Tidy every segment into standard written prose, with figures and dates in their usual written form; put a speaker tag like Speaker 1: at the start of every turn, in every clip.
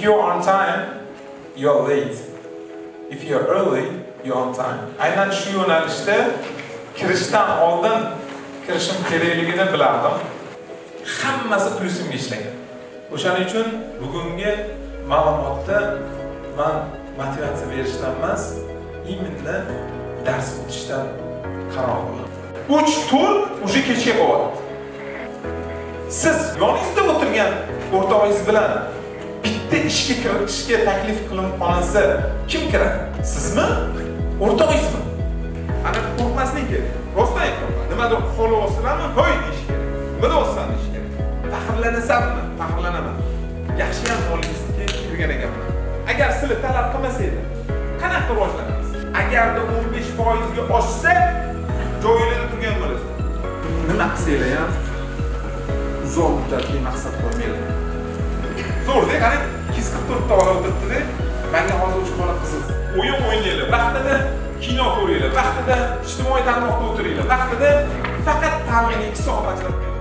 Speaker 1: you're on time, you're late. If you're early, you're on time. Aynan shu yo'nalishda kirishdan oldin kirishim kerakligini bilardim. Hammasi plyusimga ishlagan. O'shaning uchun bugungi ma'lumotda men motivatsiya berishdan emas, именно dars o'tishdan qaror qildim. 3 tur уже kechga qo'yadi. Siz yoningizda o'tirgan o'rtog'ingiz bilan bitta ishga kiritishga taklif qilinib qolinsa, kim kiradi? Sizmi? O'rtog'ingizmi? Ana qo'rqmaslik kerak. Rostdan aytaman. Nimadir qo'li o'sirami? Qo'y deyish kerak. Nima o'ssan deyish kerak. Faxrlanasanmi? Faxrlanaman. Yaxshi ham qo'lingizga kirgan ekanman. Agar sizlar talab qilmasanglar, qanaqa rivojlanamiz? Agarda 15% ga oshsa, joyingizda turgan bo'lasiz. Nima qilsanglar ham uzoq muddatli maqsad qo'ymaydi. Zo'rda, qani 244 ta ola o'tiribdi-da, menga hozir uch bola qiziq. O'yin o'ynaylar, vaqtida kino ko'ringlar, vaqtida ijtimoiy tarmoqda o'tiringlar, vaqtida faqat ta'limga 2 soat ajratib bering.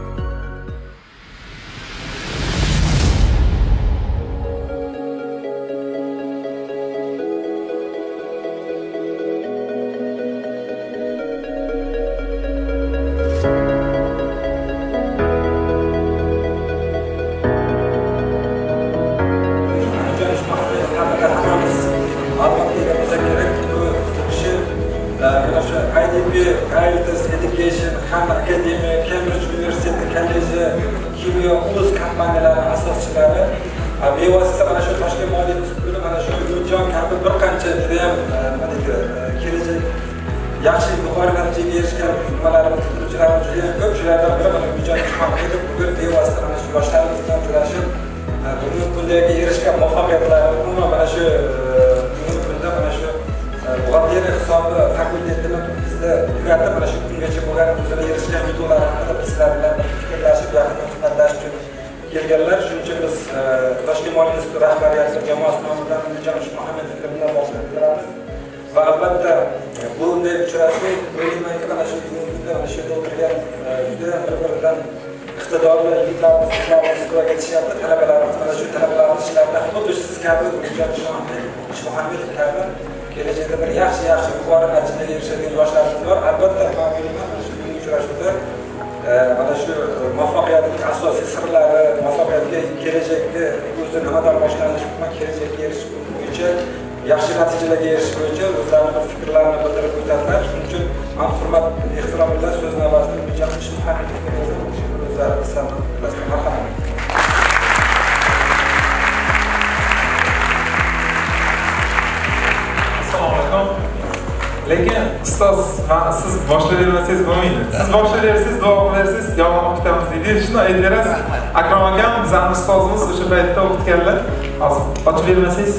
Speaker 2: IELTS Education, Hammer Academy, Cambridge University kolleji, kimyo o'z kompaniyalari asoschilari bevosita mana shu Toshkent moliya institutini mana shu Umidjon kabi bir qancha juda ham nima deydi, kelajak yaxshi yuqori natijaga erishgan nimalarni bitiruvchilari juda ham ko'p. Shulardan biri mana Umidjon Ahmedov bugun bevosita mana shu yoshlarimiz bilan uchrashib, bugungi kundagi erishgan muvaffaqiyatlarni umuman mana shu bugungi kunda mana shu buxgalteriya hisobi fakultetini bizda tugatib mana shu kungacha bo'lgan o'zlari erishgan yutuqlar haqida bizlar bilan fikrlashib, yaqindan suhbatlashish uchun kelganlar. Shuning uchun biz Toshkent moliya instituti rahbariyati jamoasi nomidan Umidjon Ahmedov bilan boshlaymiz beramiz. Va albatta bunday uchrashuv o'ylaymanki mana shu kunda mana shu yerda o'tirgan juda bir-biridan iqtidorli yigitlarimiz ishtirok etishyapti. Talabalarimiz mana shu talabalarimiz ishlarida xuddi siz kabi Umidjon Ahmedov kabi kelajakda bir yaxshi yuqori natijaga erishadigan yoshlarimiz bor. Albatta men mana shu uchrashuvda mana shu muvaffaqiyatning asosiy sirlari, muvaffaqiyatga kelajakda o'zi nimadan boshlanish bilan kelajakka erishish bo'yicha yaxshi natijalarga erishish bo'yicha o'zlarining fikrlarini bildirib o'tadilar. Shuning uchun men hurmat, ehtirom bilan so'z navbatida Umidjon Ahmedovga o'zlari bilan marhamat.
Speaker 1: Lekin ustoz, siz boshlayversangiz bo'lmaydi. Siz boshlayversiz, duo qilaverasiz, davom etamiz deydi. Shuni aytaverasiz. Akrom akam bizning ustozimiz o'sha paytda o'qitganlar. Hozir ochib bermasangiz.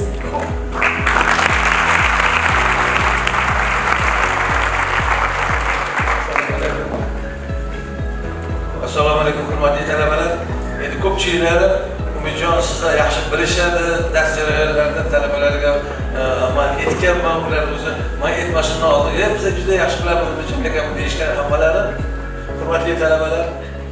Speaker 3: Assalomu alaykum hurmatli talabalar. Endi ko'pchiliklari Umidjon sizni yaxshi bilishadi, dars jarayonlarida talabalarga men aytganman, ular o'zi men aytmasini oldin, biz juda yaxshi bilamiz Umidjon akam deyishgan hammalari. Hurmatli talabalar,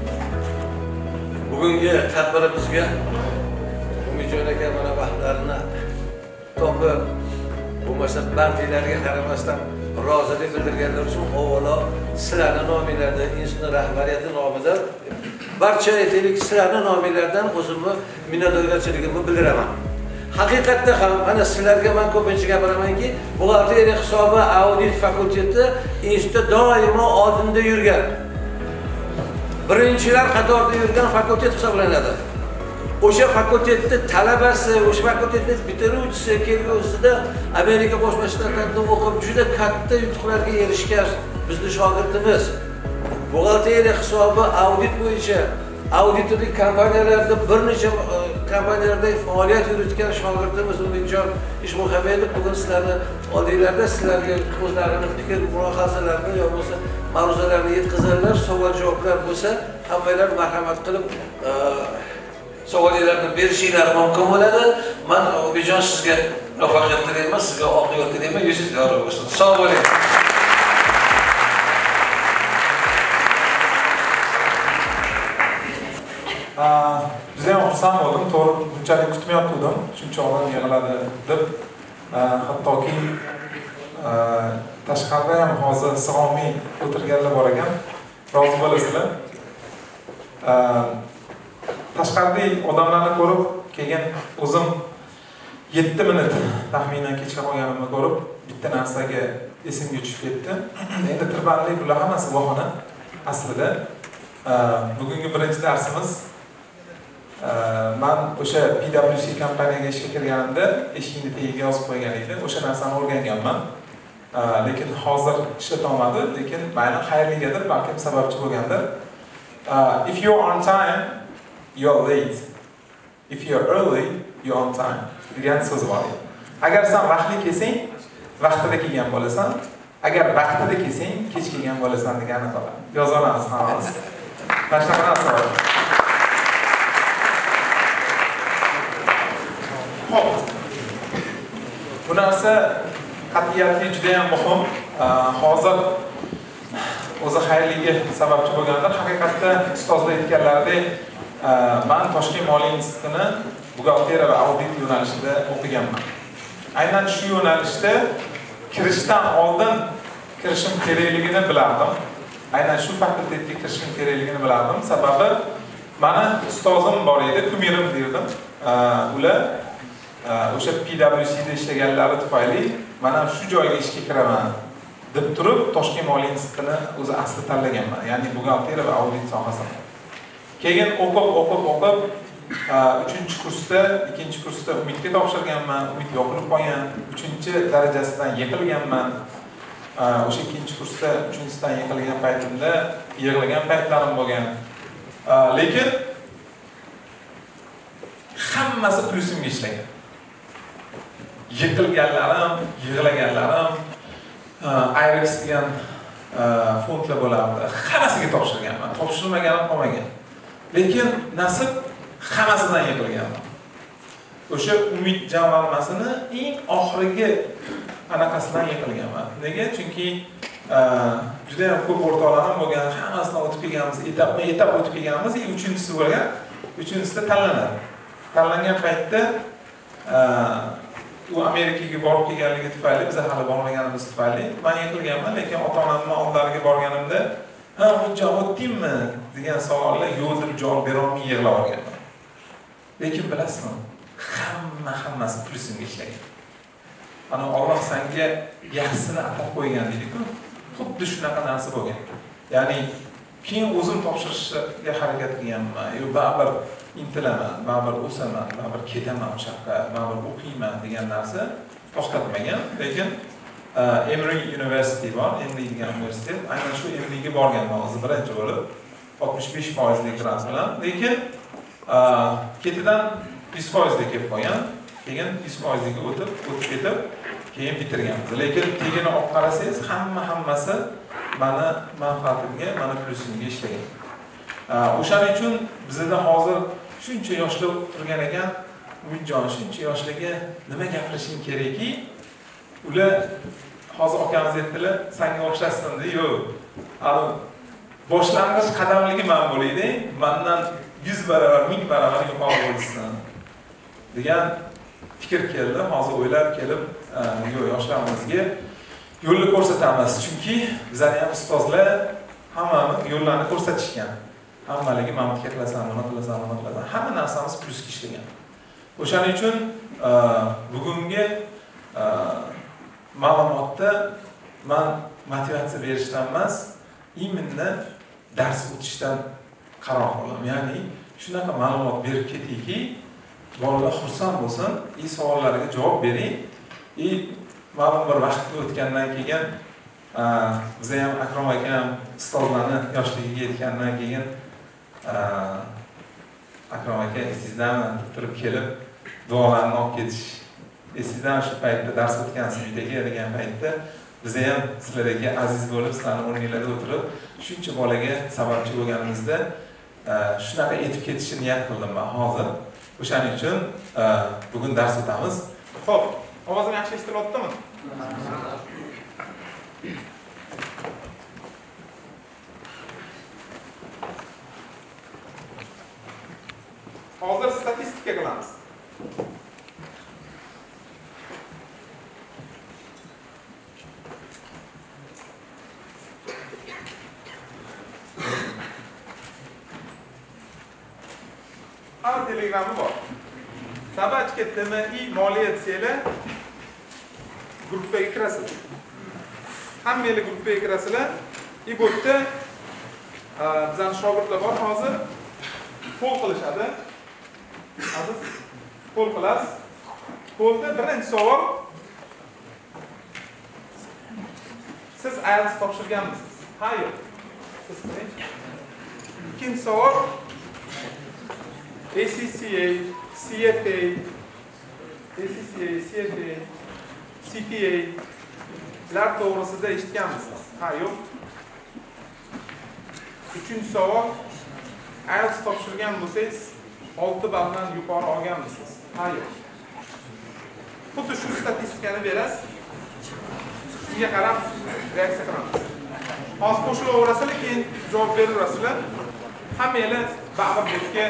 Speaker 3: bugungi tadbirimizga Umidjon aka mana vaqtlarini topib, bo'lmasa bandliklariga qaramasdan rozilik bildirganlar uchun avvalo sizlarning nominglarda, institut rahbariyati nomidan barcha aytaylik sizlarning nominglardan o'zimni minnatdorchiligimni bildiraman. Haqiqatda ham mana sizlarga men ko'pincha gapiramanki, buxgalteriya hisobi audit fakulteti institutda doimo oldinda yurgan. Birinchilar qatorida yurgan fakultet hisoblanadi. O'sha fakultetda talabasi, o'sha fakultetning bitiruvchisi kelgusida Amerika Qo'shma Shtatlarida o'qib juda katta yutuqlarga erishgan bizning shogirdimiz. Buxgalteriya hisobi audit bo'yicha auditorlik kompaniyalarida bir necha kompaniyalarda faoliyat yuritgan shogirdimiz Umidjon Ishmuhamedov bugun sizlarning oldinglarda sizlarga o'zlarining fikr mulohazalarini yoki bo'lmasa ma'ruzalarni yetkazarlar, savol-javoblar bo'lsa, hammalar marhamat qilib savollarni berishinglar mumkin bo'ladi. Men Umidjon sizga muvaffaqiyat tilayman, sizga oq yo'l tilayman, yuzingiz yorug' bo'lsin. Sog' bo'ling. Juda ham xursand bo'ldim. To'g'ri, buncha
Speaker 1: unchalik kutmayotgandim, shuncha odam yig'iladi deb, hattoki tashqarida ham hozir sig'olmay o'tirganlar bor ekan. Rozi bo'lasizlar. Tashqaridagi odamlarni ko'rib, keyin o'zim 7 minut taxminan kechga qolganimni ko'rib, bitta narsaga esimga tushib ketdi. Endi tirbandlik bular hammasi bahona aslida. Bugungi birinchi darsimiz men o'sha PwC kompaniyaga ishga kirganimda eshikni tagiga yozib qo'ygan edi. O'sha narsani o'rganganman. Lekin hozir ishlatolmadi, lekin mayli xayrligadir, balki sababchi bo'lgandir. If you're on time, you're late. If you're early, you're on time. degan so'z bor. Agar sen vaqtli kelsang, vaqtida kelgan bo'lasan. Agar vaqtida kelsang, kech kelgan bo'lasan degani bor. Yozolamiz hammamiz. Boshqa narsa bor. Xo'p. Bu narsa qat'iyatli juda ham muhim. Hozir o'zi xayrliga sababchi bo'lgandir. Haqiqatda ustozlar aytganlaridek, men Toshkent Moliya institutini buxgalteriya va audit yo'nalishida o'qiganman. Aynan shu yo'nalishda kirishdan oldin kirishim kerakligini bilardim. Aynan shu fakultetga kirishim kerakligini bilardim. Sababi meni ustozim bor edi, kumirim derdim. Ular o'sha PwC da ishlaganlari tufayli men ham shu joyga ishga kiraman deb turib Toshkent Moliya institutini o'zi asli tanlaganman, ya'ni buxgalteriya va audit sohasini. Keyin o'qib 3-kursda, 2-kursda umidga topshirganman, umid yoqilib qolgan, 3-darajasidan yiqilganman. O'sha 2-kursda 3-sidan yiqilgan paytimda yig'lagan paytlarim bo'lgan. Lekin hammasi plyusimga ishlagan. Yiqilganlarim, yig'laganlarim, IREX degan fondlar bo'lardi. Hammasiga topshirganman. Topshirmaganim qolmagan. Lekin nasib hammasidan yiqilganman. O'sha umid jamlanmasini eng oxirgi anaqasidan yiqilganman. Nega? Chunki juda ham ko'p o'rtoqlarim bo'lgan, hammasidan o'tib kelganmiz, etap o'tib kelganmiz, 3-si bo'lgan, 3-sida tanlanadi. Tanlangan paytda u Amerikaga borib kelganligi tufayli, biz hali bormaganimiz tufayli men yiqilganman, lekin ota-onamning oldilariga borganimda, "Ha, hujjat o'tdingmi?" degan savollar yo'q deb javob bera olmay yig'lab olganman. Lekin bilasizmi, hammasi plyusimga ishlagan. Ana Alloh senga yaxshisini atab qo'ygan deydi-ku. Xuddi shunaqa narsa bo'lgan. Ya'ni keyin o'zim topshirishga harakat qilganman. Baribir intilaman, baribir o'saman, baribir ketaman o'sha yoqqa, baribir o'qiyman degan narsa to'xtatmagan. Lekin Emory University bor, Emory degan universitet. Aynan shu Emoryga borganman o'zi birinchi bo'lib 65% grant bilan. Lekin ketidan 100% kelib qolgan. Keyin 100% ga o'tib ketib, keyin bitirganmiz. Lekin tegini olib qarasangiz, hammasi meni manfaatimga, meni plyusimga ishlagan. O'shaning uchun bizda hozir shuncha yoshlar turgan ekan, Umidjon shuncha yoshlarga nima gapirishing kerakki, ular hozir akamiz aytdilar, senga o'xshashsin-da, yo'q. Hali boshlang'ich qadamligi men bo'laydi, mendan 100 barobar, 1000 barobar yuqori bo'lsin degan fikr keldi. Hozir o'ylab kelib, yo'q, yoshlarimizga yo'lni ko'rsatamiz. Chunki bizlar ham ustozlar hammamiz yo'llarni ko'rsatishgan. Hammaligi mamlakatga qilasan, buni qilasan, buni qilasan. Hamma narsamiz plyusga ishlagan. O'shaning uchun bugungi ma'lumotda men motivatsiya berishdan emas, imminni dars o'tishdan qaror qildim. Ya'ni shunaqa ma'lumot berib ketdiki, bolalar xursand bo'lsin, savollarga javob bering. Ma'lum bir vaqt o'tgandan keyin biz ham Akrom akam ustozlarni yoshligiga yetgandan keyin Akrom aka esingizdanmi turib kelib duolarni olib ketish. Esingizdan shu paytda dars o'tgansiz uydaga degan paytda biz ham sizlarga aziz bo'lib, sizlarning o'rningizda o'tirib, shuncha bolaga sababchi bo'lganimizda shunaqa etib ketishni niyat qildim men hozir. O'shaning uchun bugun dars o'tamiz. Xo'p, ovozim yaxshi eshitilyaptimi? Hozir statistika qilamiz. Har telegramı bor. Sabachga TMI moliya desanglar gruppaga kirasizlar. Hammalar gruppaga kirasizlar. Bu yerda bizning shogirdlar bor hozir. Qo'l qilishadi. Aziz qo'l qilasiz. Qo'lda birinchi savol. Siz IELTS topshirganmisiz? Hayır. Siz qiling. İkinci savol. ACCA, CFA, CPA lar to'g'risida eshitganmisiz? Ha, yo'q. Uchinchi savol. IELTS topshirgan bo'lsangiz 6 balldan yuqori olganmisiz? Ha, yo'q. Xuddi shu statistikani berasiz. Sizga qarab reaksiya qilamiz. Hozir qo'shilaverasizlar, keyin javob beraverasizlar. Hammalar ba'zi bo'lsa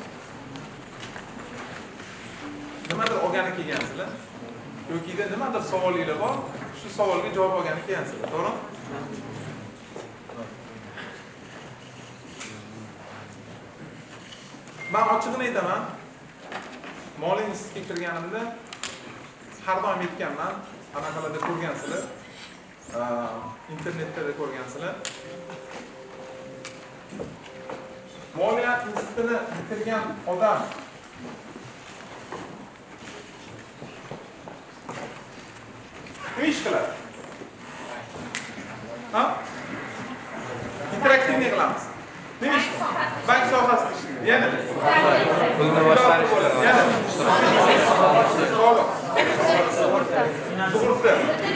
Speaker 1: nimadir olgani kelgansizlar yoki nimadir savolinglar bor, shu savolga javob olgani kelgansizlar, to'g'rimi? Men ochig'ini aytaman, Moliya institutiga kirganimda har doim aytganman, anaqalarda ko'rgansizlar, internetda ko'rgansizlar. Moliya institutini bitirgan odam nima ish qiladi? Ha? Interaktiv qilamiz. Nima ish? Bank sohasida ishlaydi. Yana pulni boshlash bo'ladi. Yana sug'urta.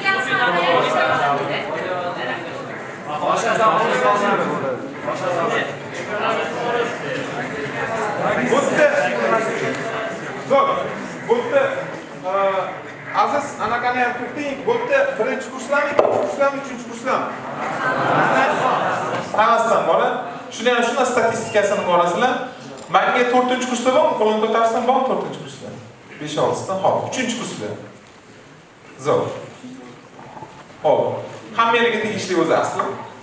Speaker 1: Bo'pti. Aziz, anaqani ham turting. Bo'pti, birinchi kurslarmi, ikkinchi kurslarmi, uchinchi kurslarmi? Hammasidan bora. Shuni ham shuna statistikasini borasizlar. Menga 4-kursda bormi? Qo'lni ko'tarsan, bormi 4-kursda? 5-6 dan, hop, 3-kursda. Zo'r. Hop. Hammalarga tegishli o'zi asli.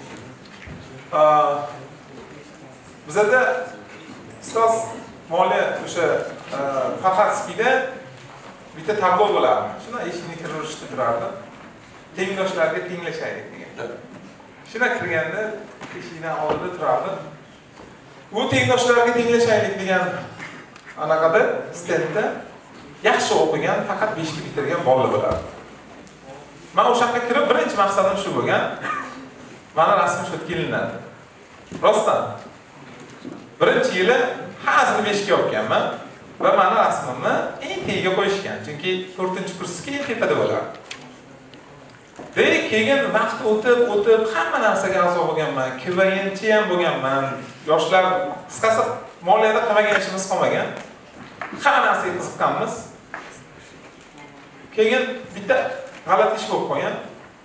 Speaker 1: Bizda ustoz moliya o'sha Faxatskiyda bitta tablo bo'lardi. Shuna eshikni kirishda turardi. Tengdoshlarga tenglashaylik degan. Shuna kirganda eshikdan oldida turardi. U tengdoshlarga tenglashaylik degan anaqada stendda yaxshi o'qigan, faqat 5 ga bitirgan bolalar bo'lardi. Men o'sha yerga kirib birinchi maqsadim shu bo'lgan. Mana rasm shu kelinadi. Rostdan. Birinchi yili hazil 5 ga olganman va meni rasmimni eng tegiga qo'yishgan. Chunki 4-kursga eng tepada bo'lardi. Keyin vaqt o'tib hamma narsaga a'zo bo'lganman. KVNchi ham bo'lganman. Yoshlar qisqasi moliyada qilmagan ishimiz qolmagan. Hamma narsaga qiziqqanmiz. Keyin bitta g'alati ish bo'lib qolgan.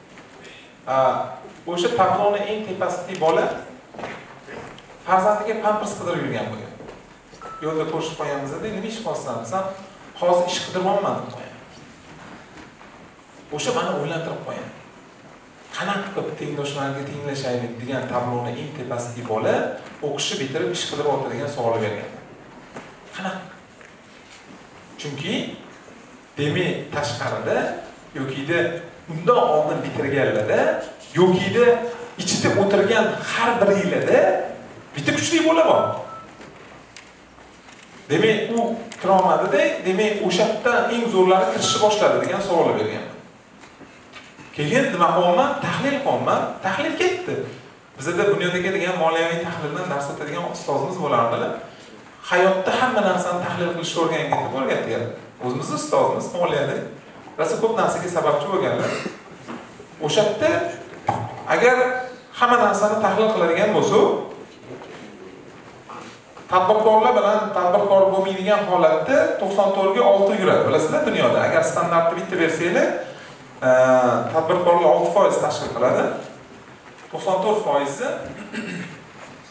Speaker 1: O'sha tabloni eng tepasidagi bola farzandiga pampers qidirib yurgan bo'lgan. Yo'lda ko'rishib qo'yganmizda, nima ish qilsan desam, hozir ish qidirmoqman deb qo'yaman. O'sha meni o'ylantirib qo'ygan. Qanaqa qilib tengdoshlarga tenglashaylik degan tabloni eng tepasidagi bola o'qishni bitirib ish qidirib o'tiradigan savol bergan. Qanaqa? Chunki demak tashqarida yokida undan oldin bitirganlarda yokida ichida o'tirgan har biringlarda bitta kuchli bola bor. Demak u kirolmadida, demak o'sha yerdan eng zo'rlari kirishni boshladi degan savol bergan. Keyin nima qilaman? Tahlil qilaman. Tahlil ketdi. Bizda bunyodagi degan moliyaviy tahlildan dars o'tadigan ustozimiz bo'lardilar. Hayotda hamma narsani tahlil qilishni o'rgangan deb o'rgatgan. O'zimiz ustozimiz moliyada rosa ko'p narsaga sababchi bo'lganlar. O'sha yerda agar hamma narsani tahlil qiladigan bo'lsa, tadbirkorlar bilan tadbirkor bo'lmaydigan holatda 94 ga 6 yuradi. Bilasizlar, dunyoda agar standartni bitta bersanglar, tadbirkorlar 6% tashkil qiladi. 94%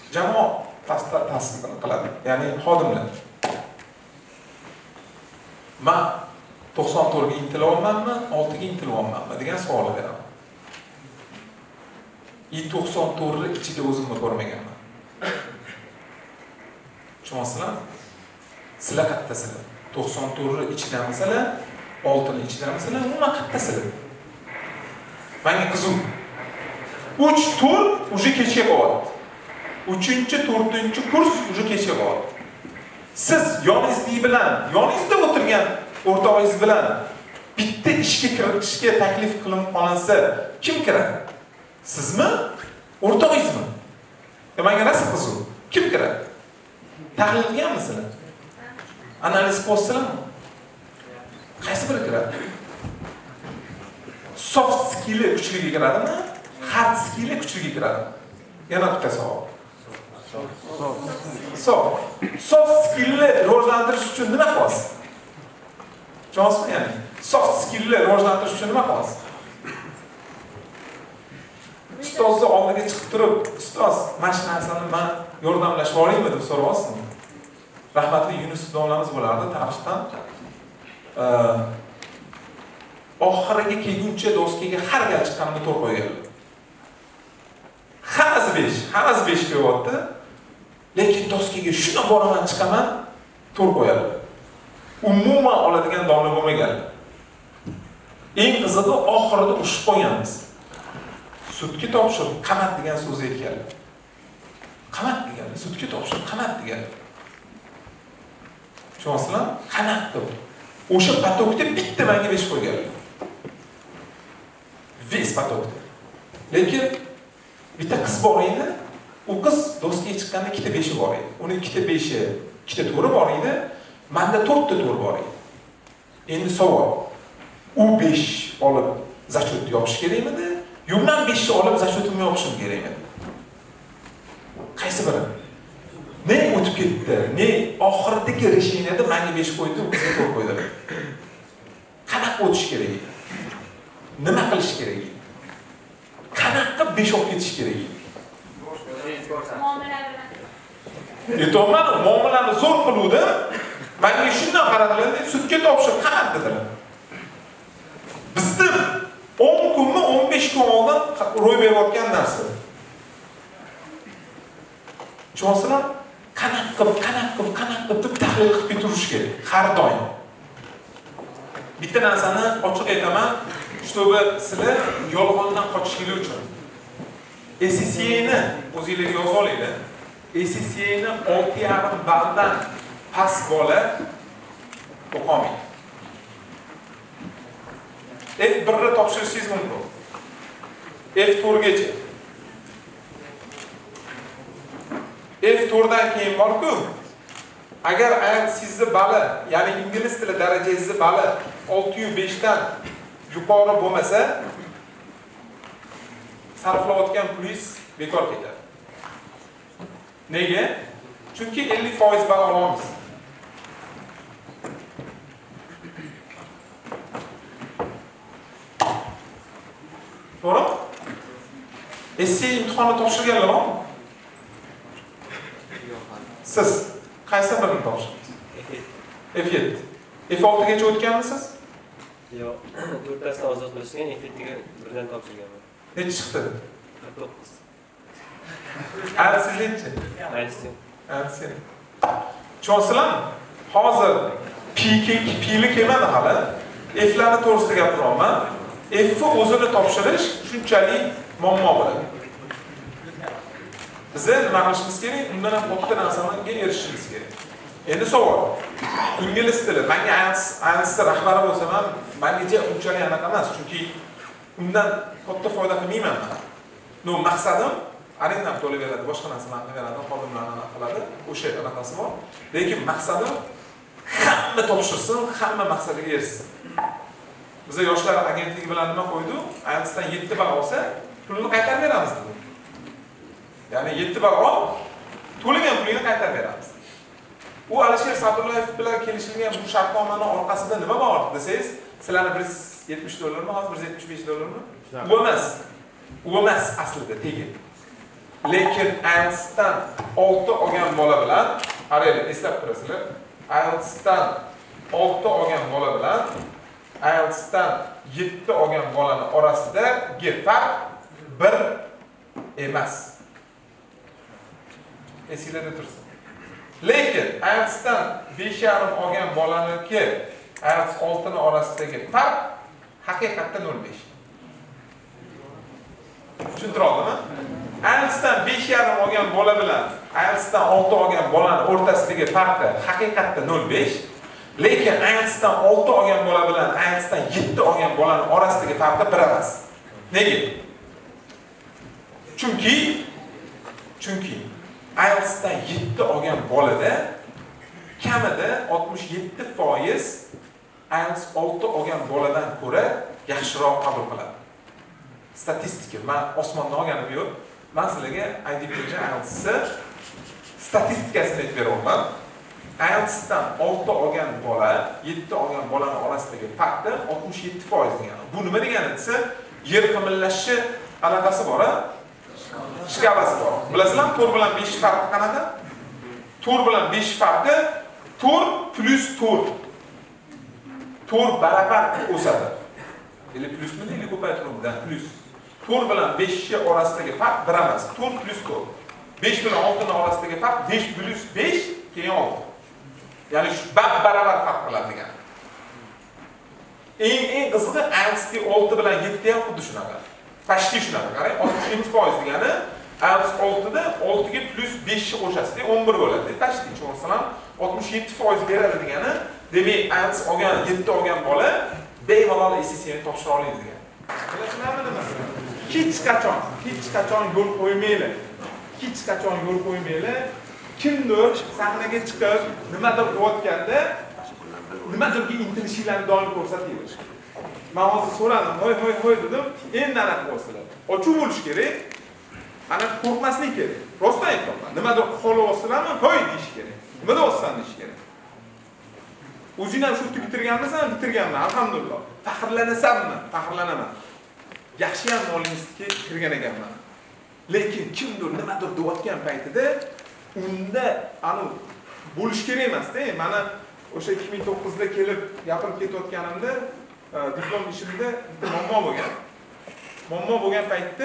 Speaker 1: jamoat tashkil qiladi, ya'ni xodimlar. Men 94 ga intilyapmanmi, 6 ga intilyapmanmi degan savolni beraman. 94 ni ichiga o'zimni ko'rmaganman. Tushunasizlar? Sizlar qayerdasizlar? 94 ni ichidamisizlar, 6 ni ichidamisizlar, umuman qayerdasizlar? Menga qiziq. 3 tur уже kechga qolyapti. 3-4 kurs уже kechga qolyapti. Siz yoningizda o'tirgan o'rtog'ingiz bilan bitta ishga kirishga taklif qilinib qolinsa, kim kiradi? Sizmi? O'rtog'ingizmi? Menga rosa qiziq. Kim kiradi? Tahlil qilganmisizlar? Analiz qilasizlarmi? Qaysi biri kiradi? Soft skill kuchliga kiradimi? Hard skill kuchliga kiradimi? Yana bitta savol. Soft skill rivojlantirish uchun nima qilasiz? Tushunasizmi ya'ni? Soft skill rivojlantirish uchun nima qilasiz? Ustozni oldiga chiqib turib, ustoz, mana shu narsani men yordamlashib olaymi deb so'rayapsizmi? Rahmatli Yunus domlamiz bo'lardi tarixdan. Oxiriga kelguncha doskaga har gal chiqqanimda to'g'ri qo'yganlar. Hammasi 5 qo'yapti. Lekin doskaga shuna boraman chiqaman, to'g'ri qo'yadi. Umuman oladigan domla bo'lmaganlar. Eng qizig'i oxirida ushib qo'yganmiz. Sudga topshirib qamat degan so'z aytganlar. Qamat degan, sudga topshirib qamat degan. Tushunasizlar? Qamat deb. O'sha patokda bitta menga 5 qo'yganlar. Ves patokda. Lekin bitta qiz bor edi. U qiz doskaga chiqqanda ikkita 5i bor edi. Uni ikkita 5i, ikkita to'ri bor edi. Menda 4 ta to'ri bor edi. Endi savol. U 5 olib zachotni yopish kerakmidi? Yo'qdan 5 olib zachotni yopishim kerakmidi? Qaysi biri? Ne o'tib ketdi, ne oxiridagi resheniyada menga 5 qo'ydi, u qizga 4 qo'ydi. Qanaqa o'tish kerak edi? Nima qilish kerak edi? Qanaqa 5 olib ketish kerak edi? Muomalani zo'r qiluvdi. Menga shundan qaradilar, deb sudga topshirib qamat dedilar. Bizda 10 kunmi, 15 kun oldin ro'y berayotgan narsa. Tushunasizlar? Qanaqa deb tahlil qilib turish kerak har doim. Bitta narsani ochiq aytaman, чтобы sizlar yolg'ondan qochishingiz uchun. SSC'ni o'zingizga yozib olinglar. SSC'ni 6,5 balldan past bola o'qimaydi. F1 topshirishingiz mumkin. F4gacha. F4dan keyin borku, agar IELTS'ingizni bali, ya'ni ingliz tili darajangizni bali 605 dan yuqori bo'lmasa, sarflayotgan pulingiz bekor ketadi. Nega? Chunki 50% ball olamiz. To'g'ri? SSC imtihonni topshirganlarmi? Siz qaysi birini topshirdingiz? F7. F6 gacha o'tganmisiz?
Speaker 4: Yo'q, 4 tasdan ozod qilishgan, F7 ga birdan topshirganman.
Speaker 1: Necha chiqdi?
Speaker 4: 49.
Speaker 1: Alsizlikchi?
Speaker 4: Alsiz.
Speaker 1: Tushunasizlarmi? Hozir pili kelmadi hali. F'larni to'g'risida gapiryapman. F'ni o'zini topshirish shunchalik muammo bo'ladi. Biz nima qilishimiz kerak? Undan ham katta narsalarga erishishimiz kerak. Endi savol. Ingliz tili, menga IELTS rahbari bo'lsam ham, menga unchalik aniq emas, chunki undan katta foyda qilmayman. No, maqsadim arendam to'layveradi, boshqa narsalarni qilaveradi, xodimlarni qiladi, o'sha anaqasi bor. Lekin maqsadim hamma topshirsin, hamma maqsadiga erishsin. Biz yoshlar agentligi bilan nima qo'ydik? IELTSdan 7 ball olsa, pulini qaytarib beramiz dedi. Ya'ni 7 ball ol, to'lagan pulini qaytarib beramiz. U Alisher Sadullayev bilan kelishilgan bu shartnomani orqasida nima bor desangiz, sizlarni $170 mi, hozir $175 mi? U emas aslida tegin. Lekin IELTSdan 6 olgan bola bilan, qaranglar, eslab turasizlar. IELTSdan 6 olgan bola bilan IELTSdan 7 olgan bolani orasidagi farq 1 emas. Esingizda tursin. Lekin IELTSdan 5,5 olgan bolaniki IELTS 6 ni orasidagi farq haqiqatda 0,5. Tushuntira oldimmi? IELTSdan 5,5 olgan bola bilan IELTSdan 6 olgan bolani o'rtasidagi farqi haqiqatda 0,5. Lekin IELTSdan 6 olgan bola bilan IELTSdan 7 olgan bolani orasidagi farqi 1 emas. Nega? Chunki IELTSdan 7 olgan bolada kamida 67% IELTS 6 olgan boladan ko'ra yaxshiroq qabul qiladi. Statistika, men osmondan olganim yo'q. Men sizlarga IDPG IELTS statistikasini aytib beraman. IELTSdan 6 olgan bola, 7 olgan bolani orasidagi farqi 67% degani. Bu nima degani desa, yer qimirlashi aloqasi bor-a? Shkalasi bor. Bilasizlarmi, 4 bilan 5 farqi qanaqa? 4 bilan 5 farqi 4 plus 4. 4 barabar o'sadi. Или plusmi, или ko'paytiruvdan plus. 4 bilan 5 orasidagi farq 1 emas. 4 plus 4. 5 bilan 6 ning orasidagi farq 5 plus 5 keyin 6. Ya'ni shu barabar farq qiladi degan. Eng qizig'i IELTSga 6 bilan 7 ham xuddi shunaqa. Pashti shunaqa. Qarang, 67% degani IELTS 6 da 6 ga plus 5 qo'shasizda 11 bo'ladi. Pashti cho'rsalam 67% beradi degani, demak IELTS olgan 7 olgan bola bemalol SSC'ni topshira oladi degan. Bilasizlarmi nima? Hech qachon yo'l qo'ymaylar. Hech qachon yo'l qo'ymaylar. Kimdir sahnaga chiqib nimadir qilayotganda nimadirga intilishinglarni doim ko'rsataylik. Men hozir so'radim, hoy dedim, endi aniq bo'lsalar. Ochuv bo'lish kerak. Ana qo'rqmaslik kerak. Rostdan aytaman. Nimadir xohlayotsanmi, hoy deyish kerak. Nima deyapsan deyish kerak. O'zing ham shu bitirganmisan, bitirganman, alhamdulillah. Faxrlanasanmi? Faxrlanaman. Yaxshi ham molingizga kirgan ekanman. Lekin kimdir nimadir deyotgan paytida unda anu bo'lish kerak emas-da. Mana o'sha 2009 da kelib gapirib ketayotganimda diplom ishimda bitta muammo bo'lgan. Muammo bo'lgan paytda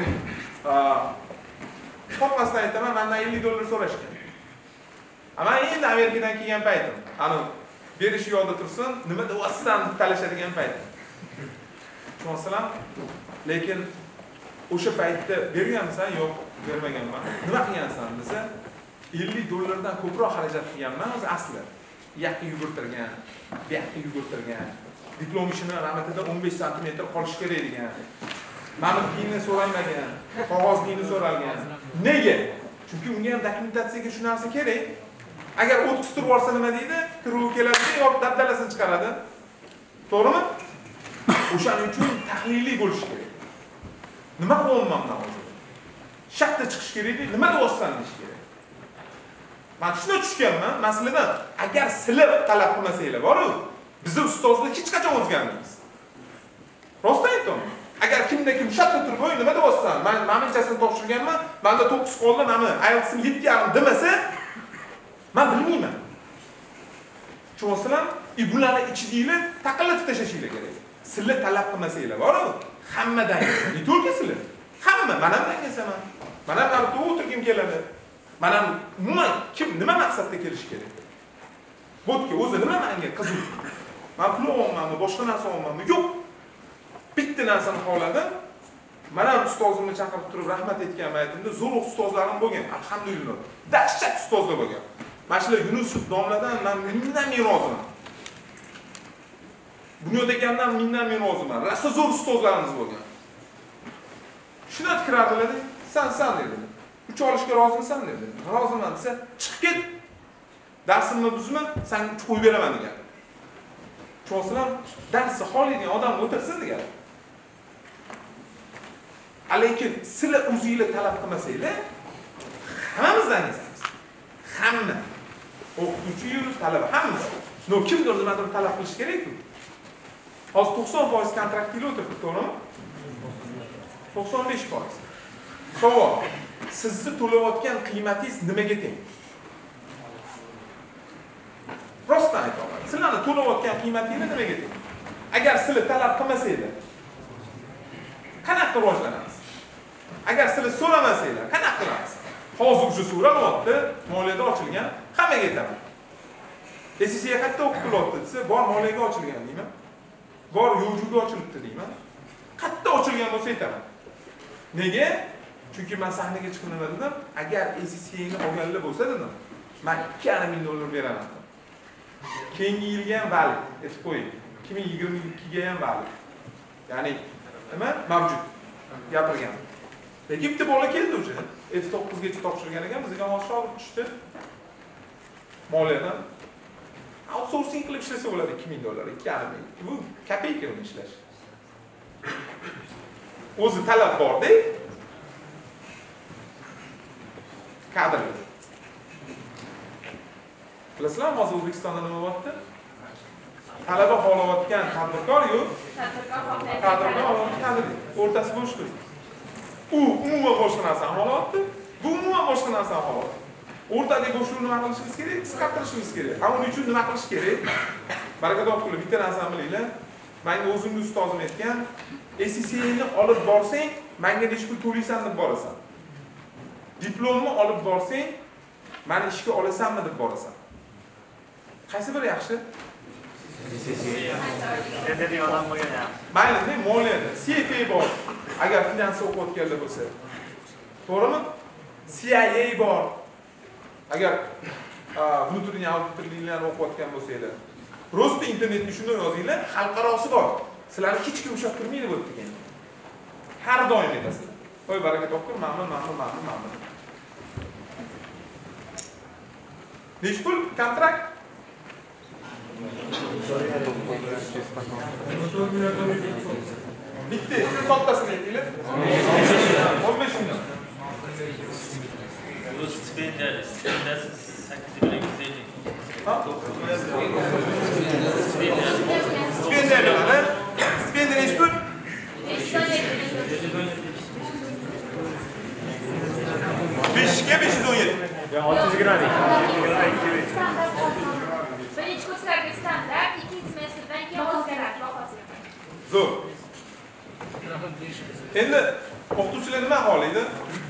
Speaker 1: qo'rqmasdan aytaman, mendan $50 so'rashgan. Ama endi Amerikadan kelgan paytim. Anu berish yo'lda tursin, nima deyapsan deb talashadigan payt. Tushunasizlar? Lekin o'sha paytda berganmisan, yo'q, bermaganman. Nima qilgansan desa, $50 dan ko'proq xarajat qilganman o'zi asli. Bu yoqqa yugurtirgan, bu yoqqa yugurtirgan. Diplom ishini ramatida 15 sm qolish kerak degan. Ma'lumotni so'ralmagan, qog'ozlikni so'ralgan. Nega? Chunki unga ham dokumentatsiyaga shu narsa kerak. Agar o'tkiztirib yuborsa nima deydi? Kiruv keladi, yo'q dabdalasini chiqaradi. To'g'rimi? O'shaning uchun tahliliy bo'lish kerak. Nima qilyapman hozir? Shartda chiqish kerak, nima deyapsan deyish kerak. Men shuna tushganman, masalan, agar sizlar talab qilmasanglar, bor-ku, bizning ustozlar hech qachon o'zgarmaymiz. Rostdan aytaman. Agar kimda kim shartda turib, "Voy, nima deyapsan? Men menchasini topshirganman, menda 9 qoldi, meni IELTS'im 7,5 demasa, men bilmayman." Tushunasizlar? Bularni ichidinglar taqillatib tashlashingiz kerak. Sizlar talab qilmasanglar, bor-ku, hammadan keladi. Ne to'lka sizlar? Hamma, men ham kelsaman. Men ham o'tirgim keladi. Men ham kim nima maqsadda kelish kerak? Bo'tga o'zi nima menga qiziq? Men pul olmayman, boshqa narsa olmayman. Yo'q. Bitta narsani xohladim. Men ham ustozimni chaqirib turib rahmat aytgan paytimda zo'r ustozlarim bo'lgan, alhamdulillah. Dahshat ustozlar bo'lgan. Mana shular Yunusov domladan men mindan roziman. Dunyodagidan mindan roziman. Rosa zo'r ustozlarimiz bo'lgan. Shuna kirardilar, "Sen" dedi. "Uch olishga rozimisan?" dedi. "Roziman" desa, "Chiq ket. Darsimni buzma, sen uch qo'yib beraman" degan. Tushunasizlar? Darsni xohlaydigan odam o'tirsin degan. Lekin sizlar o'zingizlar talab qilmasanglar, hammamizdan kesamiz. Hamma. O'qituvchi, talaba, hammamiz. No kimdir nimadir talab qilish kerak-ku. Hozir 90% kontraktda o'tiribdi, to'g'rimi? 95%. Savol. Sizni to'layotgan qiymatingiz nimaga teng? Rostdan aytaman. sizlarni to'layotgan qiymatingizni nimaga teng? Agar sizlar talab qilmasanglar, qanaqa rivojlanamiz? Agar sizlar so'ramasanglar, qanaqa qilamiz? Hozir shu so'ralyapti, moliyada ochilgan, hammaga aytaman. SSCga qayerda o'qitilyapti desa, bor moliyaga ochilgan deyman. Bor yo'juga ochilibdi deyman. Qayerda ochilgan bo'lsa aytaman. Nega? Chunki men sahnaga chiqib nima dedim? Agar SSCni olganlar bo'lsa dedim, men $2,5 million beraman. Keyingi yilga ham vali aytib qo'ying. 2022 ga ham vali. Ya'ni nima? Mavjud. Gapirgan. Lekin bitta bola keldi o'sha. F9 gacha topshirgan ekan, bizga mashg'ulot tushdi. Moliyadan outsourcing qilib ishlasa bo'ladi $2,000, $2,5. Bu kopeyka uni ishlash. O'zi talab bor-da. Kadrlar. Bilasizlarmi, hozir O'zbekistonda nima bo'lyapti? Talaba xohlayotgan tadbirkor yo'q. Tadbirkor kadr o'rtasi bo'sh qildi. U umuman boshqa narsani xohlayapti. Bu umuman boshqa narsani xohlayapti. O'rtadagi bo'shlikni nima qilishimiz kerak? Qisqartirishimiz kerak. Uning uchun nima qilish kerak? Barakatli qilib bitta narsani bilinglar. Menga o'zimning ustozim aytgan, SSCni olib borsang, menga necha pul to'laysan deb borasan. Diplomni olib borsang, meni ishga olasanmi deb borasan. Qaysi biri yaxshi?
Speaker 5: Dedi odam bo'lgan ham.
Speaker 1: Mayli, moliyada CFA bor. Agar finans o'qiyotganlar bo'lsa. To'g'rimi? CIA bor. Agar внутренний auditorliklarni o'qiyotgan bo'lsanglar. Просто internetni shunday yozinglar, xalqarosi bor. Sizlarni hech kim ushlab turmaydi bo'lib degan. Har doim aytasizlar. Qo'y baraka topgur, mamnun. Necha pul kontrakt? Bitti. Siz toptasini aytinglar. 15 million.
Speaker 5: Bu stipendiyasi 8 million izleyecek.
Speaker 1: Ha? Stipendiya nima? Stipendiya necha pul? 517.
Speaker 5: Ya 600 gram.
Speaker 6: Birinchi kurslarga standart, ikkinchi semestrdan keyin o'zgaradi bahosiga.
Speaker 1: Zo'r. Endi o'qituvchilar nima xohlaydi?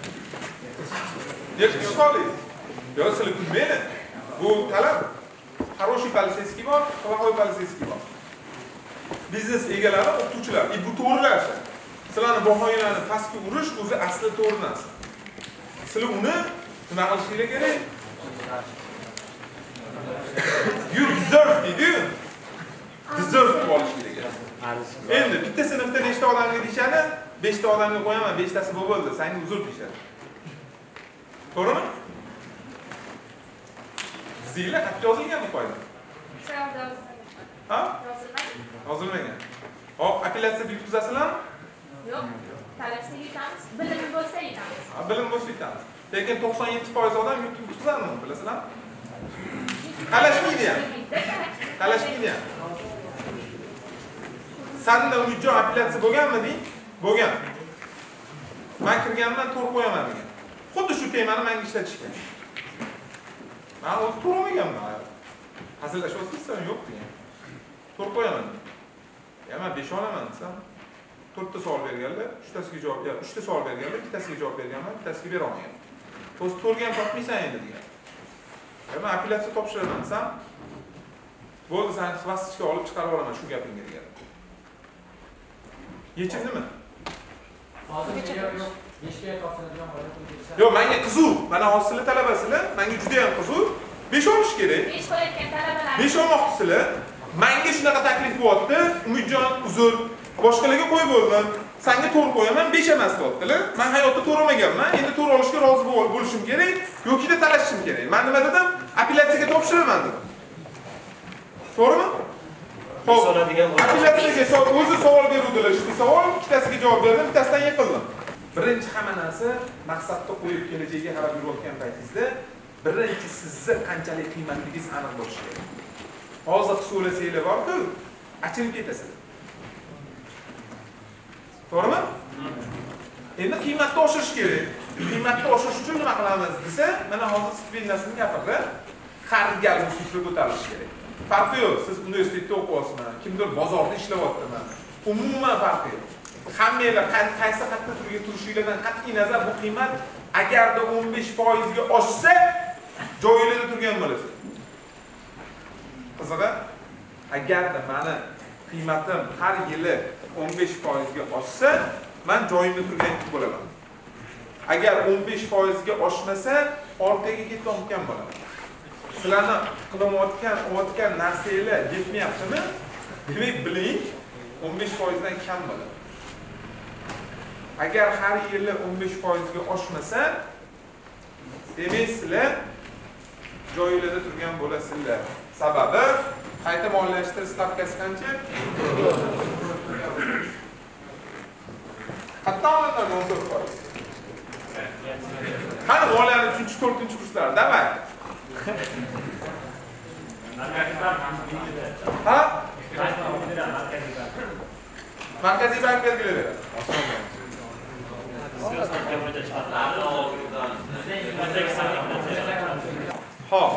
Speaker 1: Nechta xohlaydi? Yo, sizlar kulmaydi. Bu talab. Хороший полицейский bor, плохой полицейский bor. Biznes egalari, o'qituvchilar, bu to'g'ri narsa. Sizlarning bahoylarni pastga urish o'zi asli to'g'ri narsa. Sizlar uni nima qilishinglar kerak? You deserve deydi. Deserve bo'lish kerak. Endi bitta sinfda nechta odamga deyshadi? 5 ta odamga qo'yaman, 5 tasi bo'ldi, senga uzr deyshadi. To'g'rimi? Zila qattiq yozilganmi qo'ydi? Ha? Yozilmagan. Hop, apellyatsiya yutkazasizlarmi?
Speaker 6: Yo'q. Talabsiz yutamiz, bilim bo'lsa yutamiz.
Speaker 1: Ha, bilim bo'lsa yutamiz. Lekin 97% odam yutkazadimi, bilasizlarmi? Talashmaydi ham. Talashmaydi ham. Sanda hujjat apellyatsiya bo'lganmi deng? Bo'lgan. Men kirganman, to'g'ri qo'yaman degan. Xuddi shu temani menga ishlatishgan. Men o'zi to'g'rimaganman. Hazillashyapsizmi? Yo'q degan. To'g'ri qo'yaman. Ya men 5 olaman desam, 4 ta savol berganlar, 3 tasiga javob, 3 ta savol berganlar, 2 tasiga javob berganman, 1 tasiga bera olmagan. O'zi to'g'ri ham topmaysan endi degan. Ya men apellyatsiya topshiraman desam, bo'ldi, seni xivasga olib chiqarib olaman shu gapingga degan. Yechim nima? Yo'q, menga qiziq. Mana hozir talabasizlar, menga juda ham qiziq. 5 olish kerak.
Speaker 6: 5 qo'yayotgan talabalar.
Speaker 1: 5 olmoqchisizlar. Menga shunaqa taklif bo'lyapti. Umidjon, uzr. Boshqalarga qo'yib bo'ldim. Senga to'g'ri qo'yaman, 5 emas deyaptilar. Men hayotda to'g'rimaganman. Endi to'g'ri olishga rozi bo'lishim kerak yoki talashishim kerak. Men nima dedim? Apellyatsiyaga topshiraman dedim. To'g'rimi? Xo'p. Apellyatsiyaga o'zi savol beruvdilar. Shu savol, ikkitasiga javob berdim, bittasidan yiqildim. Birinchi hamma narsa maqsadga qo'yib kelajagiga qarab yurayotgan paytingizda birinchi sizni qanchalik qiymatligingiz aniq bo'lishi kerak. Hozir so'lasanglar borku, achinib ketasizlar. To'g'rimi? Endi qiymatni oshirish kerak. Qiymatni oshirish uchun nima qilamiz desa, mana hozir stipendiyasini gapirdi. Har gal bu sifra ko'tarilishi kerak. Farqi yo'q. Siz universitetda o'qiyapsizmi? Kimdir bozorda ishlayaptimi? Umuman farqi yo'q. Hammanglar qaysi xatda turishinglardan qat'iy nazar bu qiymat agarda 15% ga oshsa, joyingizda turgan bo'lasiz. Qizig'i, agarda meni qiymatim har yili 15% ga oshsa, men joyimda turgan bo'laman. Agar 15% ga oshmasa, orqaga ketayotgan bo'laman. Sizlarni qilayotgan narsalar yetmayaptimi? Demak, biling, 15% dan kam bo'ladi. Agar har yili 15% ga oshmasa, demak sizlar joylarda turgan bo'lasizlar. Sababi qayta moliyalashtirish stavkasi qancha? Qattiqroq 14%. Qani moliyani 3-4 kurslar, davay. Ha? Markaziy bank belgilaydi. Xo'p.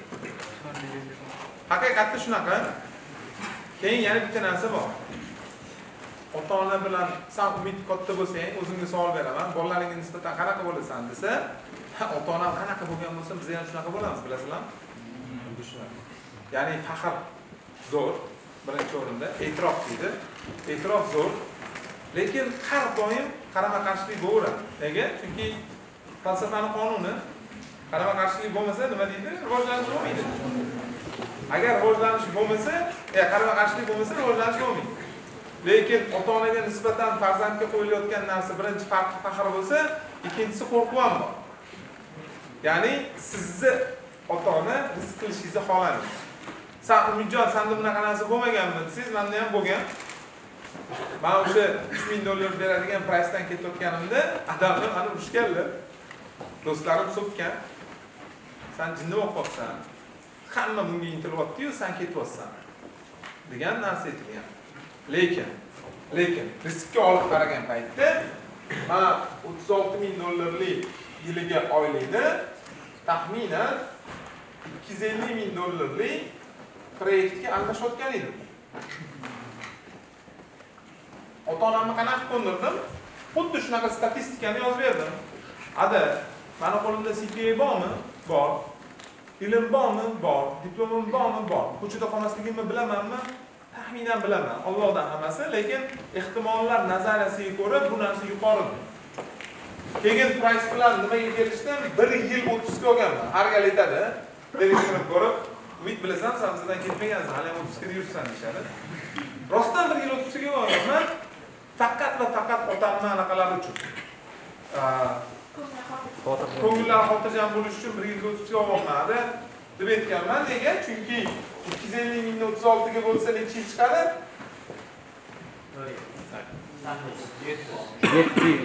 Speaker 1: Haqiqatda shunaqa. Keyin yana bitta narsa bor. Ota-ona bilan sen umid katta bo'lsang, o'zingga savol beraman. Bolalaringga nisbatan qanaqa bo'lasan desa, ota-onam qanaqa bo'lgan bo'lsa, biz ham shunaqa bo'lamiz, bilasizlar? Ya'ni faxr zo'r, birinchi o'rinda e'tirof deydi. E'tirof zo'r. Lekin har doim qarama-qarshilik bo'laveradi. Nega? Chunki falsafaning qonuni qarama-qarshilik bo'lmasa, nima deydi? Rivojlanish bo'lmaydi. Agar rivojlanish bo'lmasa, qarama-qarshilik bo'lmasa, rivojlanish bo'lmaydi. Lekin ota-onaga nisbatan farzandga qo'yilayotgan narsa birinchi faxr bo'lsa, ikkinchisi qo'rquv ham bor. Ya'ni sizni ota-ona rizq qilishingizni xohlaydi. Sen Umidjon, senda bunaqa narsa bo'lmaganmi? Siz menda ham bo'lgan. Men o'sha $3000 beradigan pricedan ketayotganimda odamlar meni urishganlar. Do'stlarim so'kkan. Sen jinni bo'lib qolsan. Hamma bunga intilyapti-yu, sen ketyapsan. degan narsa aytilgan. Lekin riskka olib qaragan paytda men $36,000 yiliga oylikni taxminan $250,000 proyektga almashayotgan edim. Ota-onamni qanaqa qo'ndirdim? Xuddi shunaqa statistikani yozib berdim. Ada, meni qo'limda CPA bormi? Bor. Ilm bormi? Bor. Diplomim bormi? Bor. Ko'chada qolmasligimni bilamanmi? Taxminan bilaman. Allohdan hammasi, lekin ehtimollar nazariyasiga ko'ra bu narsa yuqori. Keyin price bilan nimaga kelishdim? 1 yil o'tib olganman. Har gal aytadi, direktorni ko'rib, umid bilasan, sen bizdan ketmagansan, hali ham 30 ga yursan deyshadi. Rostdan 1 yil o'tib olganman. Faqat va faqat otamni anaqalar uchun. Ko'ngillar xotirjam bo'lish uchun 1 yilga o'tib olganman deb aytganman. Nega? Chunki 250,000 36 ga bo'lsa necha yil chiqadi? 7 yil.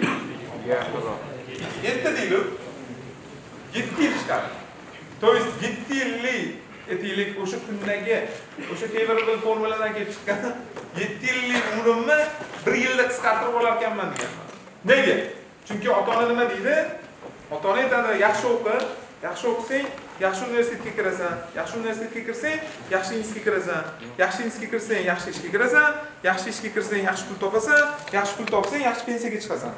Speaker 1: 7 deylik. 7 yil chiqadi. To есть 7 yillik aytaylik o'sha kundagi o'sha favorable formuladan kelib chiqqan 7 yillik umrimni 1 yilda qisqartirib olar ekanman deganman. Nega? Chunki ota-ona nima deydi? Ota-ona aytadi, yaxshi o'qi, yaxshi o'qisang, yaxshi universitetga kirasan, yaxshi universitetga kirsang, yaxshi institutga kirasan, yaxshi institutga kirsang, yaxshi ishga kirasan, yaxshi ishga kirsang, yaxshi pul topasan, yaxshi pul topsang, yaxshi pensiyaga chiqasan.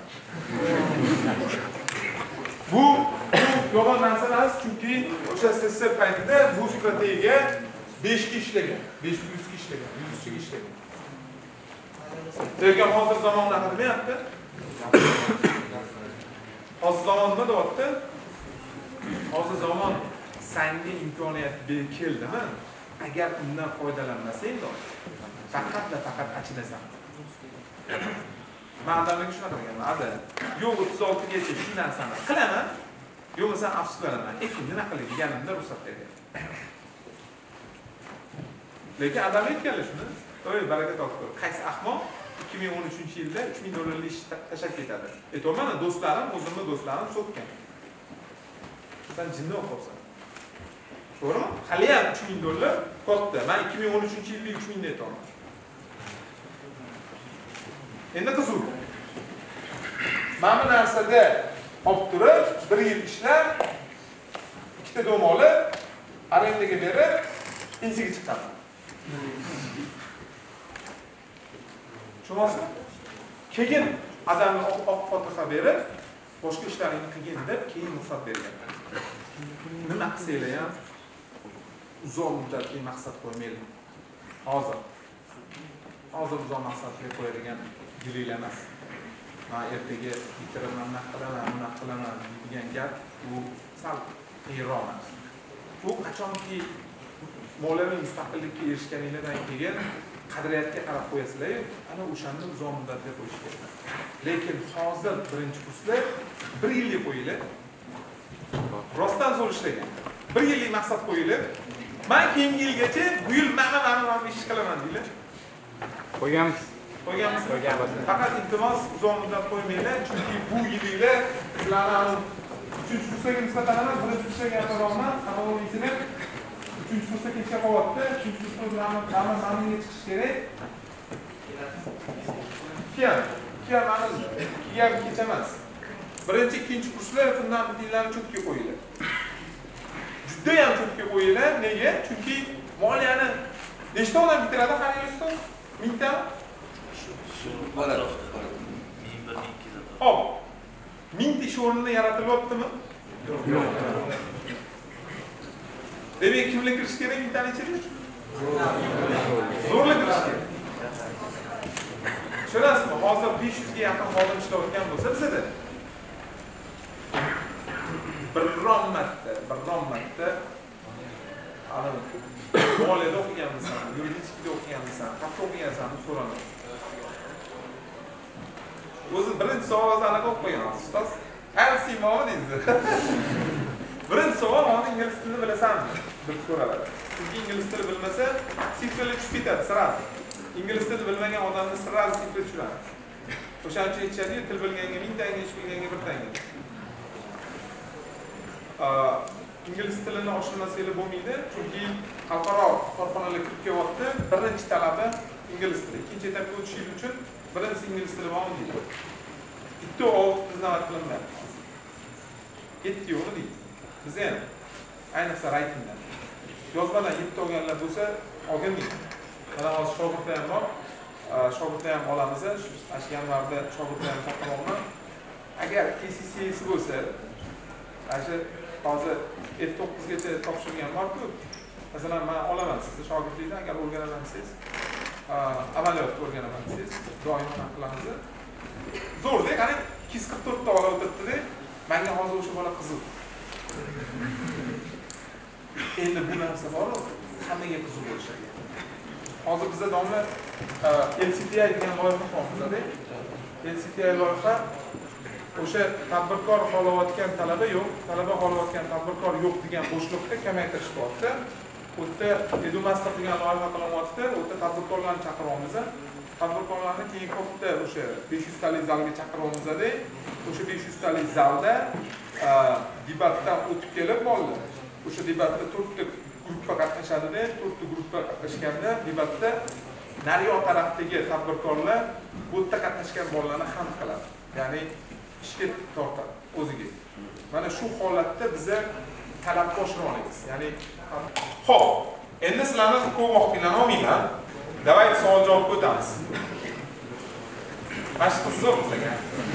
Speaker 1: Bu yomon narsa emas, chunki o'sha SSR paytida bu strategiya 5 ga ishlagan, 5 plus ga ishlagan, 100 ga ishlagan. Lekin hozir zamon nima deyapti? Hozir zamon nima deyapti? Hozir zamon senga imkoniyat keldimi? Agar undan foydalanmasang, faqat va faqat achinasan. Men odamlarga shunaqa deganman, ada, yo'q 36 gacha shu narsani qilaman, yo'qsa afsuslanaman. Ekin nima qilay deganimda ruxsat bergan. Lekin odamlar aytganlar shuni, "To'y baraka topdi. Qaysi ahmoq 2013-yilda $3,000 ish tashlab ketadi." Aytayman, do'stlarim, o'zimning do'stlarim so'kkan. Sen jinni o'qibsan. To'g'rimi? Hali ham $3,000 katta. Men 2013-yilda 3,000 ni aytaman. Endi qiziq. Mana bu narsada olib turib, 1 yil ishlab, ikkita dom olib, arendaga berib, insiga chiqqanman. Tushunasizmi? Keyin adamni oq fotiha berib, boshqa ishlaringni qilgin deb keyin ruxsat bergan. Nima qilsanglar ham uzoq muddatli maqsad qo'ymaylik. Hozir uzoq maqsadga qo'yadigan yillar emas. Men ertaga bitiraman, nima qilaman degan gap bu sal qiyinroq. Bu qachonki moliyaviy mustaqillikka erishganingizdan keyin qadriyatga qarab qo'yasizlar, ana o'shani uzoq muddatga qo'yish kerak. Lekin hozir birinchi kursda 1 yillik qo'yinglar. Rostdan zo'r ishlagan. 1 yillik maqsad qo'yinglar. Men keyingi yilgacha bu yil mana ish qilaman deylar. Qo'yganmiz. Faqat iltimos uzoq muddat qo'ymanglar, chunki bu yilinglar sizlarning 3-kursga nisbatan emas, 1-kursga yaqinroqman, qanonatsizlar 3-kursga kechga qolyapti, 3-kursga bilan ma'lumotga chiqish kerak. Keyin kecha emas. 1-2 kurslar bundan dinlarni cho'tga qo'yinglar. Juda ham cho'tga qo'yinglar. Nega? Chunki moliyani nechta odam bitiradi qaraysiz? 1000 ta?
Speaker 3: Bo'ladi.
Speaker 1: 1200. Hop. 1000 ish o'rnini yaratilyaptimi? Yo'q. Demak, kimlar kirish kerak 1000 tani ichida? Zo'rlar kirish kerak. Tushunasizmi? Hozir 500 ga yaqin xodim ishlayotgan bo'lsa bizda birron marta ana moliyada o'qiganmisan, yuridikada o'qiganmisan, qayerda o'qigansan so'raladi. O'zi birinchi savolni anaqa o'qib qo'ygansiz, ustoz. Alsimo deysiz. Birinchi savol hozir ingliz tilini bilasanmi deb so'raladi. Chunki ingliz tili bilmasa, sifrlar tushib ketadi sirasi. İngiliz tili bilmagan odamni sirasi sifri tushiradi. O'shaning uchun aytishadi, til bilganga 1000 tanga, ish bilganga 1 tanga. İngiliz tilini oshirmasanglar bo'lmaydi, chunki xalqaro korxonalarga kirib kelyapti. Birinchi talabi ingliz tili. Ikkinchi etapga o'tish uchun birinchi ingliz tili bormi deydi. Bitta o'qib xizmat qilinadi. 7 yo'li deydi. Biz ham ayniqsa raytingdan yozmadan 7 olganlar bo'lsa, olganmaydi. Mana hozir shogirdlar ham bor. Shogirdlar ham olamiz. Shu yanvarda shogirdlar ham topmoqman. Agar KCCS bo'lsa, shu hozir F9 gacha topshirgan bor-ku. Masalan, men olaman sizni shogirdlikdan agar o'rganaman desangiz, amaliyotda o'rganaman desangiz, doim ham qilamiz. Zo'rda, qani 244 ta ola o'tiribdi-da, menga hozir o'sha bola qiziq. Endi bu narsa bor, hammaga qiziq bo'lishadi. Hozir bizda domla LCTI degan loyiha qurmoqmiz-da. LCTI loyiha o'sha tadbirkor xohlayotgan talaba yo'q, talaba xohlayotgan tadbirkor yo'q degan bo'shliqni kamaytirish bo'yicha u yerda edumaslik degan loyiha qilyapti. U yerda tadbirkorlarni chaqiryapmiz. Tadbirkorlarni keyin ko'pda o'sha 500 talik zalga chaqiryapmiz-da. O'sha 500 talik zalda debatdan o'tib kelib bolalar. O'sha debatda 4 ta gruppa qatnashadi-da, 4 ta gruppa qatnashganda debatda naryoq tarafdagi tadbirkorlar bu yerda qatnashgan bolalarni ham qiladi. Ya'ni ishga tortadi o'ziga. Mana shu holatda biza talabga oshira olamiz. Ya'ni xo'p, endi sizlarni ko'p vaqtinglarni olmayman. Davay savol javob o'tamiz. Mashq qilsiz bizga.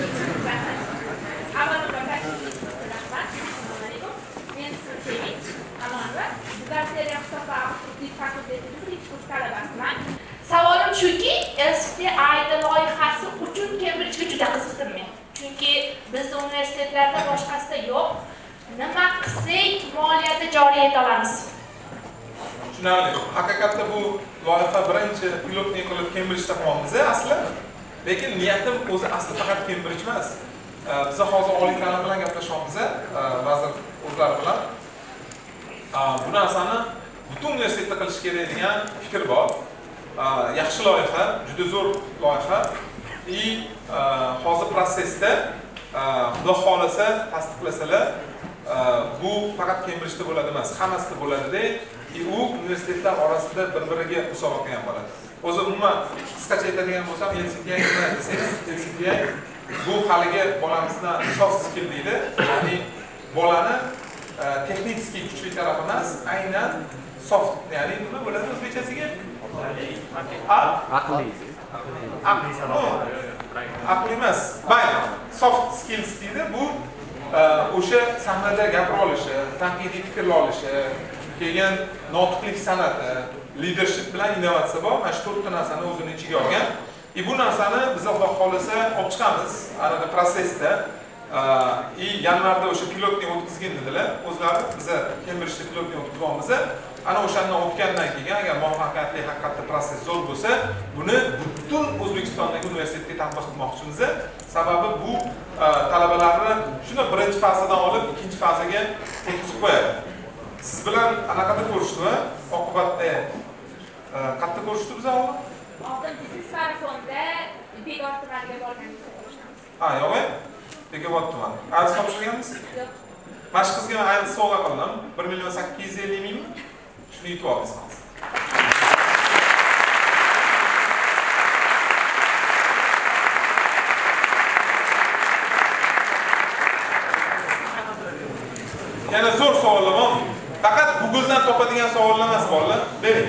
Speaker 6: Avvalroq rahmat. Men Sevich Amonova, Buxgalteriya hisob-raqamchilik fakultetining birinchi kurs talabasiman. Savolim shuki, SPI loyihasi uchun Kembridjga juda qiziqdim men. Chunki bizning universitetlarda boshqasida yo'q. Nima qilsak moliyada joriy eta olamiz?
Speaker 1: Tushunarli. Haqiqatda bu loyiha birinchi pilotni qilib Kembridjda qilmoqmiz asli. Lekin niyatim o'zi asli faqat Kembridj emas. Biz hozir oliy ta'lim bilan gaplashyapmiz, vazir o'zlari bilan. Bu narsani butun universitetda qilish kerak degan fikr bor. Yaxshi loyiha, juda zo'r loyiha. Hozir prosesda xudo xolasa tasdiqlasalar, bu faqat Kembridjda bo'ladi emas, hammasida bo'ladi-da. U universitetlar orasida bir-biriga musobaqa ham bo'ladi. O'zi umuman qisqacha aytadigan bo'lsam, LCTI nima desangiz, LCTI bu haligi bolamizdan soft skill deydi. Ya'ni bolani texniskiy kuchli taraf emas, aynan soft, ya'ni nima bo'ladi o'zbekchasiga? Aql emas. Mayli, soft skills deydi. Bu o'sha sahnada gapira olishi, tanqidiy fikrla olishi, keyin notiqlik san'ati, leadership bilan innovatsiya bor. Mana shu 4 ta narsani o'zining ichiga olgan. Bu narsani biz Xudo xolasa olib chiqamiz, anaqa prosesda. Yanvarda o'sha pilotni o'tkazgan dedilar. O'zlari biz Cambridgeda pilotni o'tkazganmiz. Ana o'shandan o'tgandan keyin agar muvaffaqiyatli haqiqatda proses zo'r bo'lsa, buni butun O'zbekistondagi universitetga tatbiq qilmoqchimiz. Sababi bu talabalarni shuni birinchi fazadan olib ikkinchi fazaga o'tkazib qo'yadi. Siz bilan anaqada ko'rishdimi? Oqibatda qayerda ko'rishdi biz oldin?
Speaker 6: Oldin biznes marafonda Bekor tumaniga borganimizda ko'rishamiz.
Speaker 1: Yo'q. Bekor tumani. Aytib topshirganmiz?
Speaker 6: Yo'q.
Speaker 1: Mana shu qizga ayni sovg'a qildim. 1.850.000 shuni yutib oldingiz. Yana zo'r savollar bor. Faqat Google'dan topadigan savollar emas bolalar. Bering.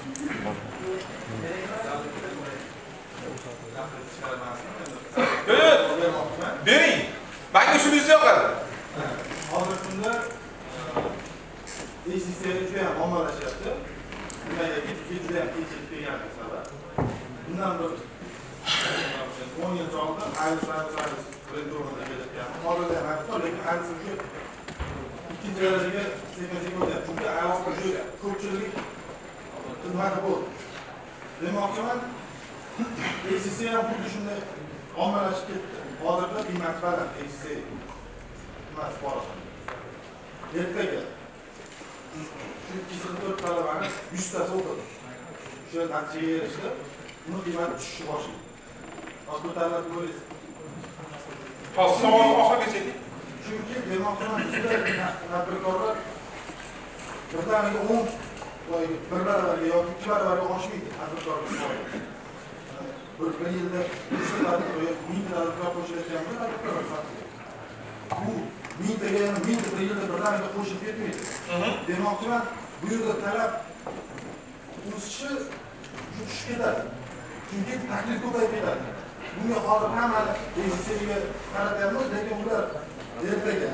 Speaker 1: Yo'q, bering. Menga shunisi yoqadi.
Speaker 7: Hozir kunda ACC'ga juda ham ommalashyapti. Dunyodagi juda ham kechikib kelgan narsalar. Bundan bir 10 yil oldin Alsayz brendini kelishgan. Hozirda ham bor, lekin Alsayz ikkinchi darajaga sekin-sekin o'tadi. Chunki Alsayz ko'pchilik xizmati bu. Demoqchiman, ACC ham xuddi shunday ommalashib ketdi. Hozirda qiymat baland ACC emas bor. Ertaga shu 24 talabani 100 tasi o'qidi. O'sha natijaga erishdi. Uni qiymati tushishni boshlaydi. Hozir talab ko'ringiz.
Speaker 1: Hozir savol oxirigacha keting.
Speaker 7: Chunki demoqchiman, bizda tadbirkorlar birdaniga 10 bir baravarga yoki 2 baravarga oshmaydi tadbirkorlik faoliyati. Bir yilda 3 tadbirkor yoki 1000 tadbirkor qo'shilayotganda tadbirkorlar bu 1000 taga yana 1000 bir yilda birdaniga qo'shib ketmaydi. Demoqchiman, bu yerda talab o'sishi tushib ketadi. Chunki taklif ko'payib ketadi. Bunga hozir hammani ACC'ga qaratyapmiz, lekin ular ertaga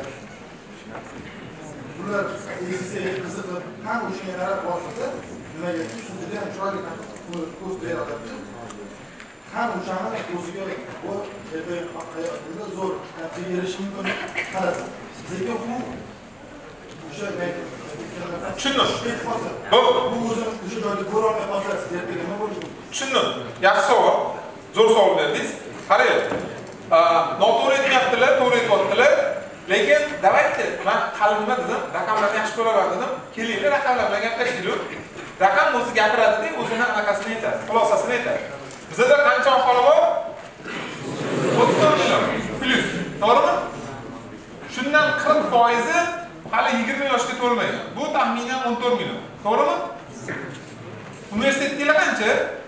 Speaker 7: ular ACC'ga qiziqib, ham o'shanga qarab borsa, nimaga juda ham chiroyli ko'z beradi. Ham o'shani o'ziga bu ertaga zo'r natijaga erishish mumkin qarasa. Lekin bu o'sha
Speaker 1: tushundim.
Speaker 7: Bu o'zini o'sha joyda ko'rolmay qolsa, ertaga nima bo'lishi mumkin?
Speaker 1: Tushundim. Yaxshi savol. Zo'r savol berdingiz. Qarang. Noto'g'ri aytmayaptilar, to'g'ri aytyaptilar. Lekin davaychi, men qalbimda dedim, raqamlarni yaxshi ko'raman dedim. Kelinglar, raqamlar bilan gaplashaylik. Raqam o'zi gapiradi-da, o'zini anaqasini aytadi, xulosasini aytadi. Bizda qancha aholi bor? 30 million plus. To'g'rimi? Shundan 40% hali 20 yoshga to'lmagan. Bu taxminan 14 million. To'g'rimi? Universitetdagilar qancha?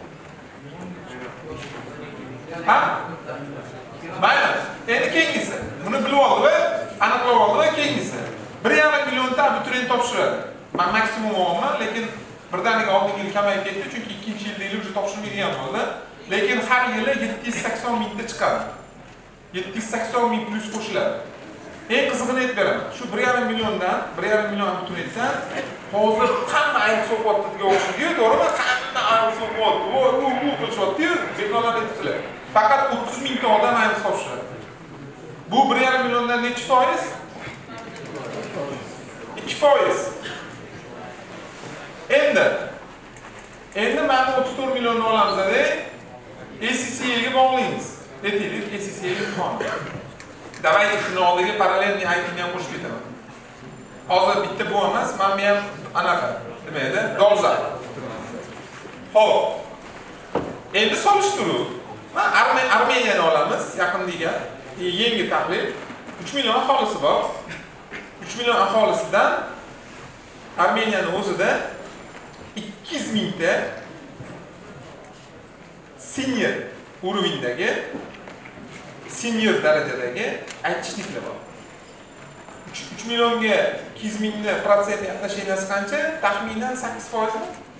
Speaker 1: Ha? Mayli. Endi keyingisi. Buni bilib oldi va aniqlab oldi va keyingisi. 1,5 millionta abituriyent topshiradi. Men maksimum olman, lekin birdaniga oldingi yil kamayib ketdi, chunki ikkinchi yilda уже topshirmaydigan bo'ldi. Lekin har yili 780 mingta chiqadi. 780 ming plus qo'shiladi. Eng qizig'ini aytib beraman. Shu 1,5 milliondan, 1,5 million abituriyentdan hozir hamma aytib so'qotdiga o'xshaydi, to'g'rimi? Hamma aytib so'qotdi, u qilishyapti, bekorlar aytibdilar. Faqat 30 mingta odam aytib topshiradi. Bu 1,5 milliondan necha foiz? 2%. Endi mana 34 millionni olamiz-da, ACC'ga bog'laymiz. Aytaylik, ACC'ga bog'laymiz. Davayki shuni oldiga parallelni aytini ham qo'shib ketaman. Hozir bitta bu emas, men ham anaqa, nima edi? Dolzarb. Xo'p. Endi solishtiruv. Men Armeniyani olamiz, yaqindiga. Yangi tahlil 3 million aholisi bor. 3 million aholisidan Armeniyani o'zida 200 mingta senior urovindagi, senior darajadagi aytishliklar bor. 3 millionga 200 mingni protsent yaqinlashganasi qancha? Taxminan 8%mi?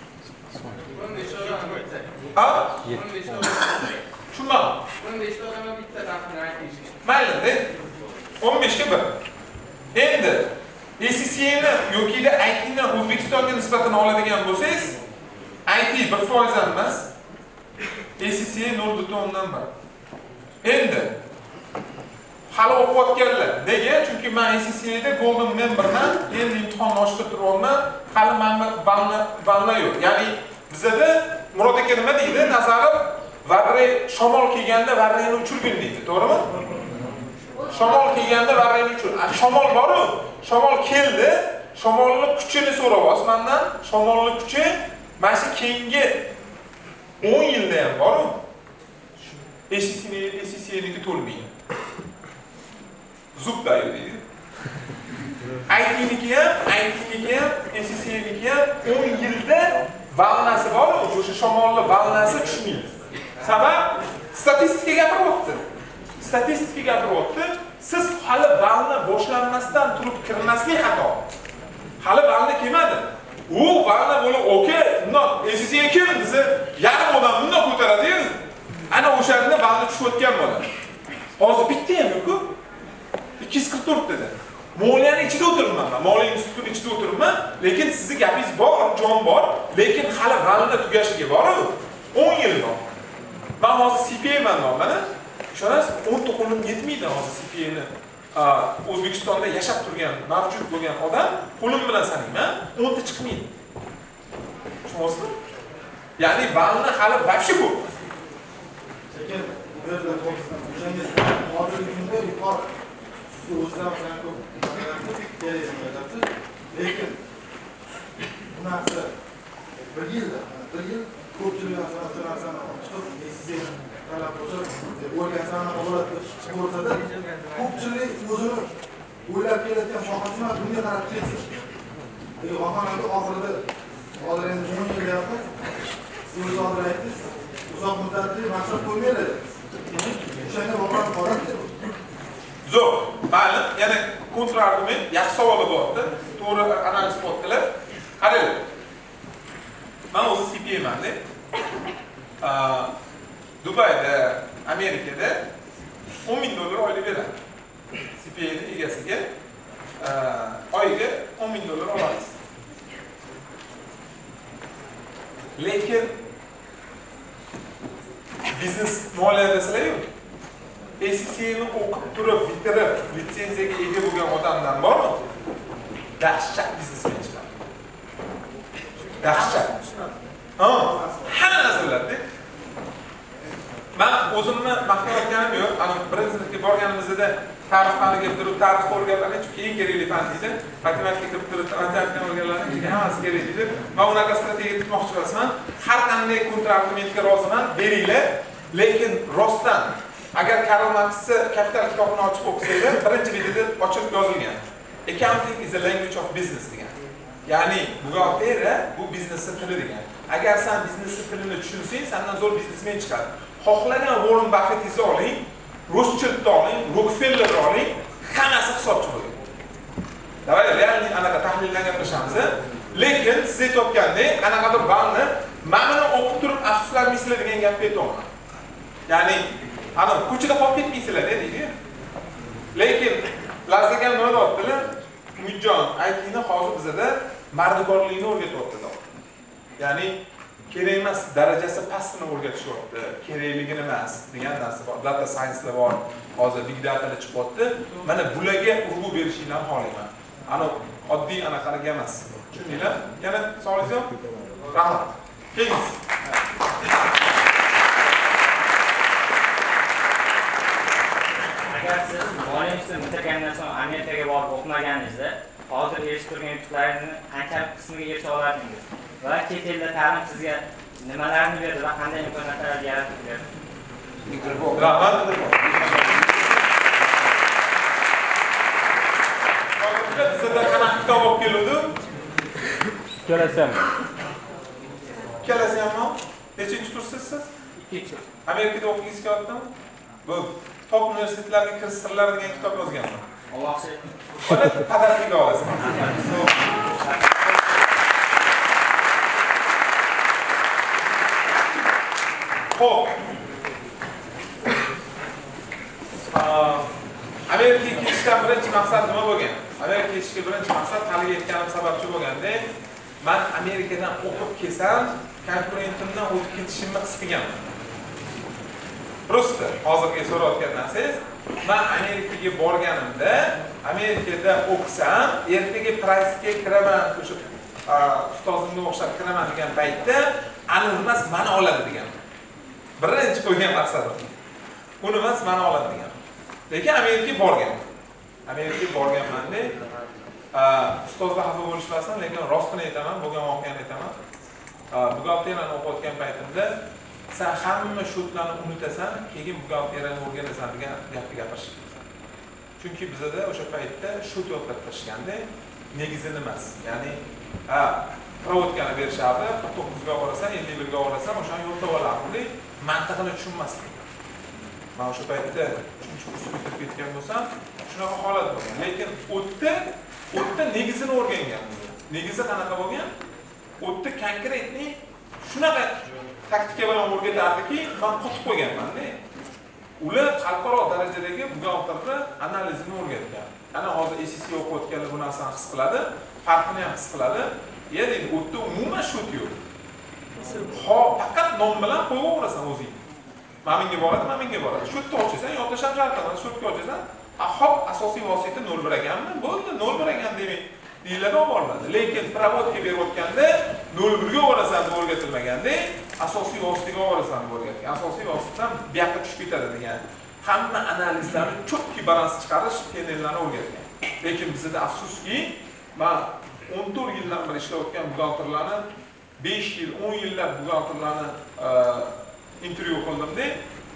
Speaker 1: Ha? Tushunmadim.
Speaker 8: 15 ta odamga bitta taxmin aytish.
Speaker 1: Mayli-da. 15 ga 1. Endi ACCA'ni yoki IT'ni O'zbekistonga nisbatan oladigan bo'lsangiz, IT 1% ham emas. ACCA 0.1. Endi hali o'qiyotganlar. Nega? Chunki men ACCA'da Golden memberman, endi imtihonni ochib turibman. Hali menga balna yo'q. Ya'ni bizda Murod aka nima deydi? Nazarov varray shamol kelganda varrayni uchirgin deydi. To'g'rimi? Shamol kelganda varrayni uchir. Shamol bor-ku, shamol keldi. Shamolning kuchini so'rayapsiz mendan. Shamolning kuchi mana shu keyingi 10 yilda ham bor-ku. ACCA'niki to'lmaydi. Zubdayu deydi. IT'niki ham, ACCA'niki ham 10 yilda valnasi bor-ku, o'sha shamolli valnasi tushmaydi. Sabab statistika gapiryapti. Siz hali valna boshlanmasdan turib kirmaslik xato. Hali valna kelmadi. U valna bo'lib, "Okey, bundoq ACCA kim desa, yarim odam bundoq ko'taradi." Ana o'shanda valna tushib o'tgan bo'ladi. Hozir bitta ham yo'q-ku. 244 dedi. Moliyani ichida o'tiribman men. Moliya institutining ichida o'tiribman, lekin sizning gapingiz bor, jon bor, lekin hali valna tugashiga bor-ku. 10 yil bor. Men hozir CPA man mana. Ishonasiz, 10 qo'lim yetmaydi hozir CPA'ni. O'zbekistonda yashab turgan, mavjud bo'lgan odam qo'lim bilan sanayman, 10 ta chiqmaydi. Tushunasizmi? Ya'ni valna hali vobshe bu.
Speaker 7: Lekin o'shangiz hozirgi kunda yuqori o'zdan bilan ko'p kelayapsiz. Lekin bu narsa bir yil ko'pchilik narsani chiqib sizga talab bo'lsa, o'rgansani holatda ko'rsada ko'pchilik o'zini o'ylab kelayotgan sohasini bunga qarab ketsin. Vaholanki oxirida hozir endi 10 yil yapmiz. Siz hozir aytdingiz, uzoq muddatli maqsad qo'ymaydi. O'shanga bog'lanib qoladi.
Speaker 1: Zo'r. Mayli, yana kontra argument, yaxshi savol bo'ldi. To'g'ri analiz qildilar. Qarang. Men o'zim CPA man-da. Dubayda, Amerikada $10,000 oylik beradi. CPA'ning egasiga oyiga $10,000 olasiz. Lekin biznes moliyadasilar-ku. ACCA'ni o'qib turib, bitirib, litsenziyaga ega bo'lgan odamdan bormi? Dahshat biznesmen chiqadi. Dahshat. Hamma narsalarda. Men o'zimni maqtayotganim yo'q. Birinchi sinfga borganimizda tarixni kelib turib, tarix o'rganganlar chunki eng kerakli fan edi. Matematika kirib turib, matematika o'rganganlar hammasi kerak edi. Men unaqa strategiya tutmoqchi emasman. Har qanday kontrargumentga roziman, beringlar. Lekin rostdan agar Karl Marx'ni kapital kitobini ochib o'qisanglar, birinchi videoda ochib yozilgan. Accounting is a language of business degan. Ya'ni buxgalteriya bu biznesning tili degan. Agar sen biznesning tilini tushunsang, sendan zo'r biznesmen chiqadi. Xohlagan Warren Buffett'ni oling, Rothschild'ni oling, Rockefeller'ni oling, hammasi hisobchi bo'ladi. Davay, realni anaqa tahlillarga gapiramiz. Lekin siz aytayotgandek, qanaqadir balni mana o'qib turib afsuslanmaysizlar degan gapni aytaman. Ya'ni ana ko'chada qolib ketmaysizlar deydi. Lekin Lazagan nima deyaptilar? Umidjon, IT'ni hozir bizda mardikorlikni o'rgatyapti. Ya'ni kerak emas darajasi pastini o'rgatishyapti, kerakligini emas degan narsa bor. Data science'lar bor, hozir big datalar chiqyapti. Mana bularga urg'u berishingni xohlayman. Ana oddiy anaqalarga emas. Tushundinglar? Yana savolingiz yo'q? Rahmat. Kelinglar.
Speaker 9: Agar siz moliya bitirgandan so'ng Amerikaga borib o'qimaganingizda, hozir erishib turgan yutuqlaringizni qanchalik qismiga erisha olardingiz? Va chet elda ta'lim sizga nimalarni berdi va qanday imkoniyatlarni yaratib berdi?
Speaker 1: Rahmat. Sizda qanaqa kitob olib keluvdi? Ikkalasi hammi? Nechinchi kurssiz siz?
Speaker 9: 2-chi.
Speaker 1: Amerikada o'qiysiz kelyaptimi? Bu top universitetlarga kirish sirlari degan kitob yozganman.
Speaker 9: Olmoqchi.
Speaker 1: Ona qadrliga olasan. Xo'p. Amerikaga kelishdan birinchi maqsad nima bo'lgan? Amerikaga kelishga birinchi maqsad hali aytganim sababchi bo'lganda, men Amerikadan o'qib kelsam, konkurentimdan o'tib ketishimni his qilganman. Prosta hozirgi so'rayotgan narsangiz, men Amerikaga borganimda, Amerikada o'qisam, ertaga praysga kiraman, o'sha ustozimga o'xshab kiraman degan paytda, aniq emas, meni oladi degan. Birinchi qo'ygan maqsadim. Uni emas, meni oladi degan. Lekin Amerikaga borgan. Amerikaga borganmanda, ustozlar xafa bo'lishmasin, lekin rostini aytaman, bo'lgan voqeani aytaman. Buxgalteriyani o'qiyotgan paytimda sen hamma shotlarni unutasan, keyin buxgalteriyani o'rganasan degan gapni gapirishdi. Chunki bizda o'sha paytda shot o'tkazishganda negizini emas. Ya'ni provodkani berishardi, 9 ga borasan, 51 ga borasan, o'shani yo'lda olardi. Mantiqini tushunmasdim. Men o'sha paytda 3-kursga bitirib ketgan bo'lsam, shunaqa holat bo'lgan. Lekin o'tda negizini o'rgangan. Negizi qanaqa bo'lgan? O'tda konkretni shunaqa taktika bilan o'rgatardiki, men qotib qo'yganman-da. Ular xalqaro darajadagi buxgalterlar analizini o'rgatgan. Ana hozir SSC o'qiyotganlar bu narsani his qiladi, farqini ham his qiladi. Ya'ni o'tda umuman shot yo'q. Faqat nom bilan qo'yaverasan o'zing. Menga boradi, menga boradi. Shotga ochasan, yoki shamshartaman, shotga ochasan. Hop, asosiy vosita 0 ekanmi? Bo'ldi, 0 ekan demak. Deyiladi o'rnadi. Lekin provodga berayotganda 0 ga o'rasan deb o'rgatilmaganda, asosiy vositaga o'rasan deb o'rgatgan. Asosiy vositadan bu yoqqa tushib ketadi degan. Hamma analizlarni cho'tki balans chiqarish panellarni o'rgatgan. Lekin bizda afsuski, men 14 yildan beri ishlayotgan buxgalterlarni 5 yil, 10 yillab buxgalterlarni intervyu qildimda,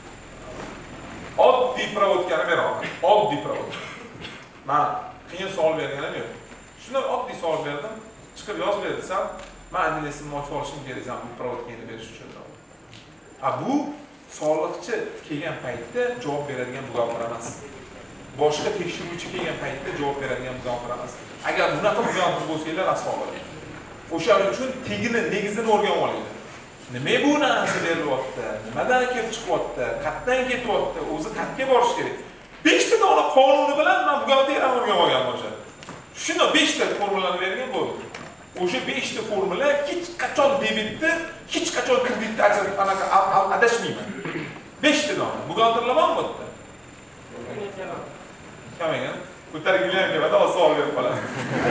Speaker 1: oddiy provodkani beraman. Oddiy provod. Men qiyin savol berganim yo'q. Shunday oddiy savol berdim. Chiqib yozib bersam, men adresimni ochib olishim kerak ekan bu provodkani berish uchun. Bu soliqchi kelgan paytda javob beradigan buxgalter emas. Boshqa tekshiruvchi kelgan paytda javob beradigan buxgalter emas. Agar bunaqa buxgalter bo'lsanglar asfalt. O'shaning uchun tegini, negizini o'rganib olinglar. Nima bu narsa berilyapti? Nimadan kelib chiqyapti? Qayerdan ketyapti? O'zi qayerga borish kerak? 5 ta dona qonuni bilan men buxgalteriyani o'rganib olganman o'sha. Shuni 5 ta formulani bergan bo'ldi. O'sha 5 ta formula hech qachon debitni, hech qachon kreditni ajratib anaqa adashmayman. 5 ta dona. Buxgalterlar bormi bu yerda? Kamagan. Ko'targilar keladi, savol berib qoladi.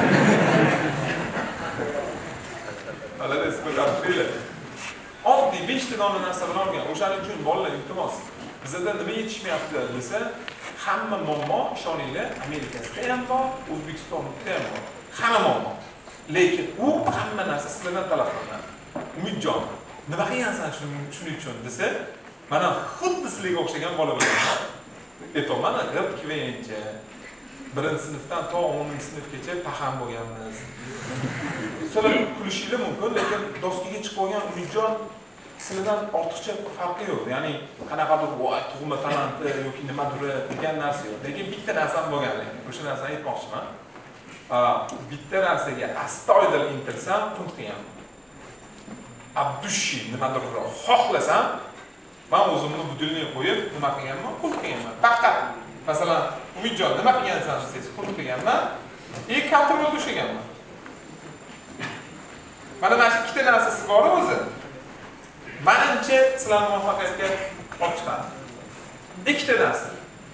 Speaker 1: Albatta, ko'tarib oddiy 5 ta dona narsa bilan olgan. O'shaning uchun bolalar iltimos, bizda nima yetishmayapti desa, hamma muammo ishoninglar, Amerikada ham bor, O'zbekistonda ham bor. Hamma muammo. Lekin u hamma narsa sizlardan talab qilinadi. Umidjon, nima qilgansan shuning uchun desa, mana xuddi sizlarga o'xshagan bola bilan aytaman, gap kivayincha 1-sinfdan to 10-sinfgacha paham bo'lganmiz. Sizlar kulishinglar mumkin, lekin doskaga chiqib olgan Umidjon sizlardan ortiqcha farqi yo'q. Ya'ni qanaqadir voy tug'ma talanti yoki nimadir degan narsa yo'q. Lekin bitta narsam bo'lgan, o'sha narsani aytmoqchiman. Bitta narsaga astoydil intilsam, punt qilgan. Abdushi nimadir xohlasam, men o'zimni budilni qo'yib, nima qilganman? Qul qilganman. Faqat masalan, Umidjon nima qilgansan desangiz, qul qilganman. Kontrolda ushlaganman. Mana shu ikkita narsasi bor o'zi. Menimcha sizlarni muvaffaqiyatga olib chiqadi. Ikkita narsa.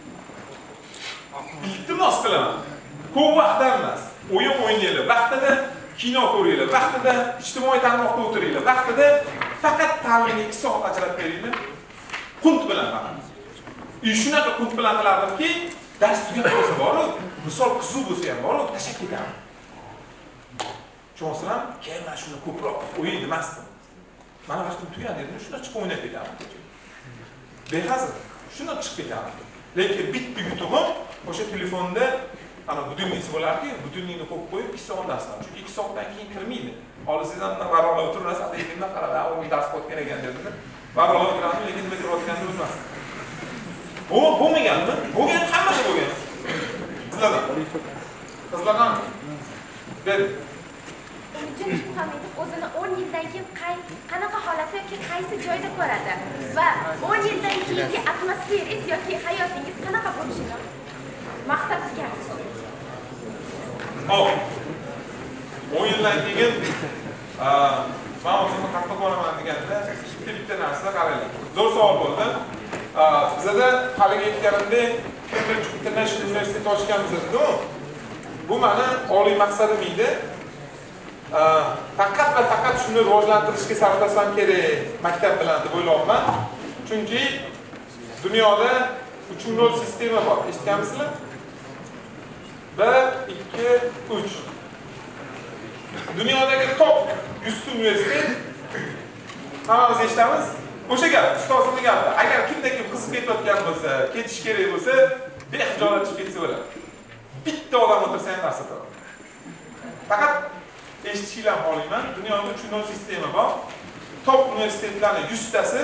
Speaker 1: Iltimos qilaman. Ko'p vaqt emas. O'yin o'ynaylar, vaqtida kino ko'ringlar, vaqtida ijtimoiy tarmoqda o'tiringlar, vaqtida faqat ta'limga 2 soat ajratib beringlar. Qunt bilan faqat. Shunaqa qunt bilan qilardimki, dars tugab qolsa bor, misol qiziq bo'lsa ham bor, tashab ketaman. Cho'sam, "Kelma shuni ko'proq o'yin demasdim. Mana vaqtim tugadi" dedim, shuna chiqib o'ynab ketaman. Behazil, shuna chiqib ketaman. Lekin bitta yutug'im o'sha telefonda ana budilnisi bo'lardi, budilnikni qo'yib qo'yib 2 soat dars qildim. Chunki 2 soatdan keyin kirmaydi. Olisizdan varoqlab o'tirasiz, deyimdan qarab, "U dars o'tgan ekan" dedim. Varoqlab o'tiraman, lekin nima qilayotganini bilmasdim. Bu bo'lmaganmi? Bo'lgan, hammasi bo'lgan. Qizlardan. Qizlardan. Ber.
Speaker 10: Umidjon Muhamedov o'zini 10 yildan keyin qanaqa holatda yoki qaysi joyda ko'radi va 10 yildan keyingi atmosferangiz yoki hayotingiz qanaqa bo'lishini maqsad qilgansiz?
Speaker 1: Hop. 10 yildan keyin men o'zimni qanaqa bo'laman deganda bitta narsa qaraylik. Zo'r savol bo'ldi. Bizda haligi aytganimdek Cambridge International University ochganmiz edi-ku. Bu meni oliy maqsadim edi. Faqat va faqat shuni rivojlantirishga sarflasam kerak maktab bilan deb o'ylayapman. Chunki dunyoda 3.0 sistema bor. Eshitganmisizlar? 1, 2, 3. Dunyodagi top 100 universitet hammamiz eshitamiz. O'sha gap, ustozimning gapi. Agar kimda kim qiziqib ketayotgan bo'lsa, ketish kerak bo'lsa, behijolatib ketsa bo'ladi. Bitta odam o'tirsa ham narsa bo'ladi. Faqat eshitishinglar xohlayman. Dunyoda 3.0 sistema bor. Top universitetlarning 100tasi,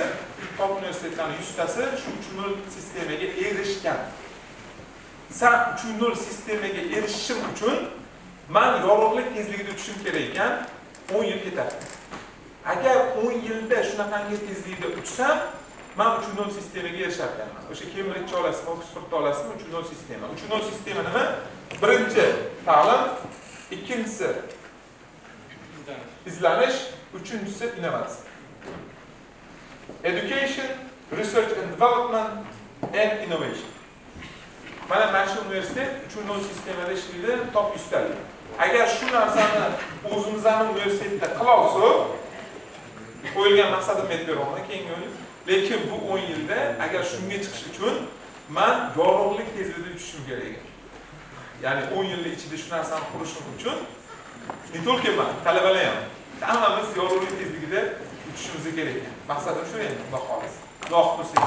Speaker 1: shu 3.0 sistemaga erishgan. Sen 3.0 sistemaga erishishim uchun men yorug'lik tezligida uchishim kerak ekan, 10 yil ketadi. Agar 10 yilda shunaqangi tezlikda uchsam, men 3.0 sistemaga erishar ekanman. O'sha Cambridge olasizmi, Oxford olasizmi, 3.0 sistema. 3.0 sistema nima? Birinchi ta'lim, ikkinchisi izlanish, uchinchisi innovatsiya. Education, research and development and innovation. Mana shu universitet 3.0 sistemada ishlaydi, top 100 talik. Agar shu narsani o'zimizning universitetda qila olsak, qo'yilgan maqsadim men beraman keyingi yil. Lekin bu 10 yilda agar shunga chiqish uchun men yorug'lik tezligida uchishim kerak. Ya'ni 10 yil ichida shu narsani qurishim uchun ne только men, talabalar ham hammamiz yorug'lik tezligida uchishimiz kerak. Maqsadim shu endi, Xudo xolis. Xudo xohlasa.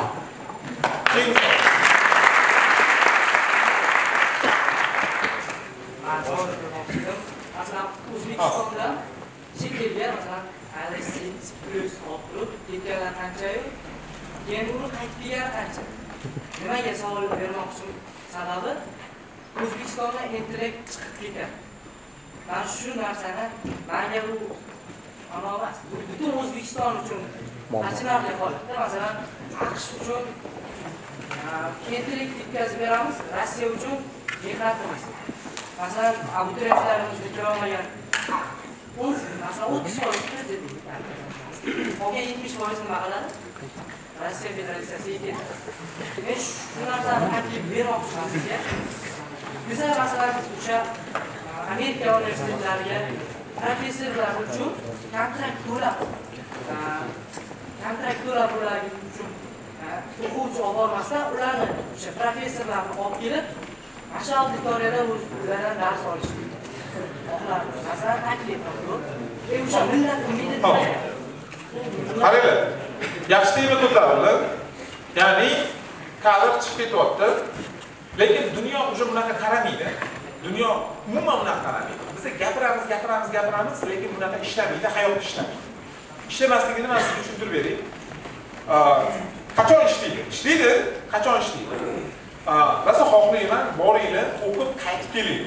Speaker 11: Masalan, O'zbekistonda chet elga masalan Alexis plus olib ketganlar qanchayu, keyin uni qaytib kelgan qancha. Nimaga savol bermoqchiman? Sababi O'zbekistonda internet chiqib ketgan. Men shu narsani menga bu emas, butun O'zbekiston uchun achinarli holatda, masalan, AQSh uchun internet yetkazib beramiz, Rossiya uchun mehnat qilamiz. Masalan, abituriyentlarimizni kirolmagan masalan 30% kredit. Qolgan 70% nima qiladi? Rossiya Federatsiyasiga ketadi. Men shu narsani aytib bermoqchiman sizga. Bizlar masalan o'sha Amerika universitetlariga professorlar uchun kontrakt to'lab bo'ladi uchun o'quvchi olib bormasa, ularni o'sha professorlarni olib kelib Aşağı auditoriyada o'zlaridan dars olishdi. Masalan, taklif qilib, o'sha millat umidi
Speaker 1: qaranglar. Yaxshi tema to'plarlar. Ya'ni kadr chiqib ketyapti. Lekin dunyo o'sha bunaqa qaramaydi. Dunyo umuman bunaqa qaramaydi. Biz gapiramiz, lekin bunaqa ishlamaydi, hayot ishlamaydi. İşlemasligini men sizga tushuntirib beray. Qachon ishlaydi? Ishlaydi, qachon ishlaydi? Rasa xohlayman, boringlar, o'qib qaytib keling.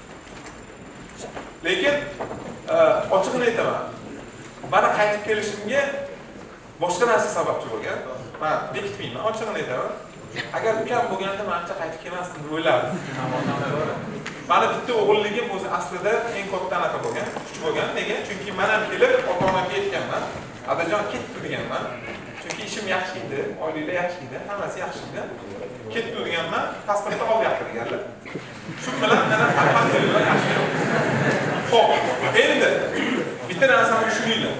Speaker 1: Lekin ochiqini aytaman. Mana qaytib kelishimga boshqa narsa sababchi bo'lgan. Men bekitmayman, ochiqini aytaman. Agar ukam bo'lganda mencha qaytib kelmasdim deb o'ylardim. Mana bitta o'g'illigim o'zi aslida eng katta anaqa bo'lgan, kuch bo'lgan. Nega? Chunki men ham kelib ota-onamga aytganman. Adajon ketdi deganman. Chunki ishim yaxshi edi, oilalar yaxshi edi, hammasi yaxshi edi. Ketdi deganman, pasportni olyapti deganlar. Shu bilan meni alhamdulillah yaxshi. Xo'p, endi bitta narsani tushuninglar.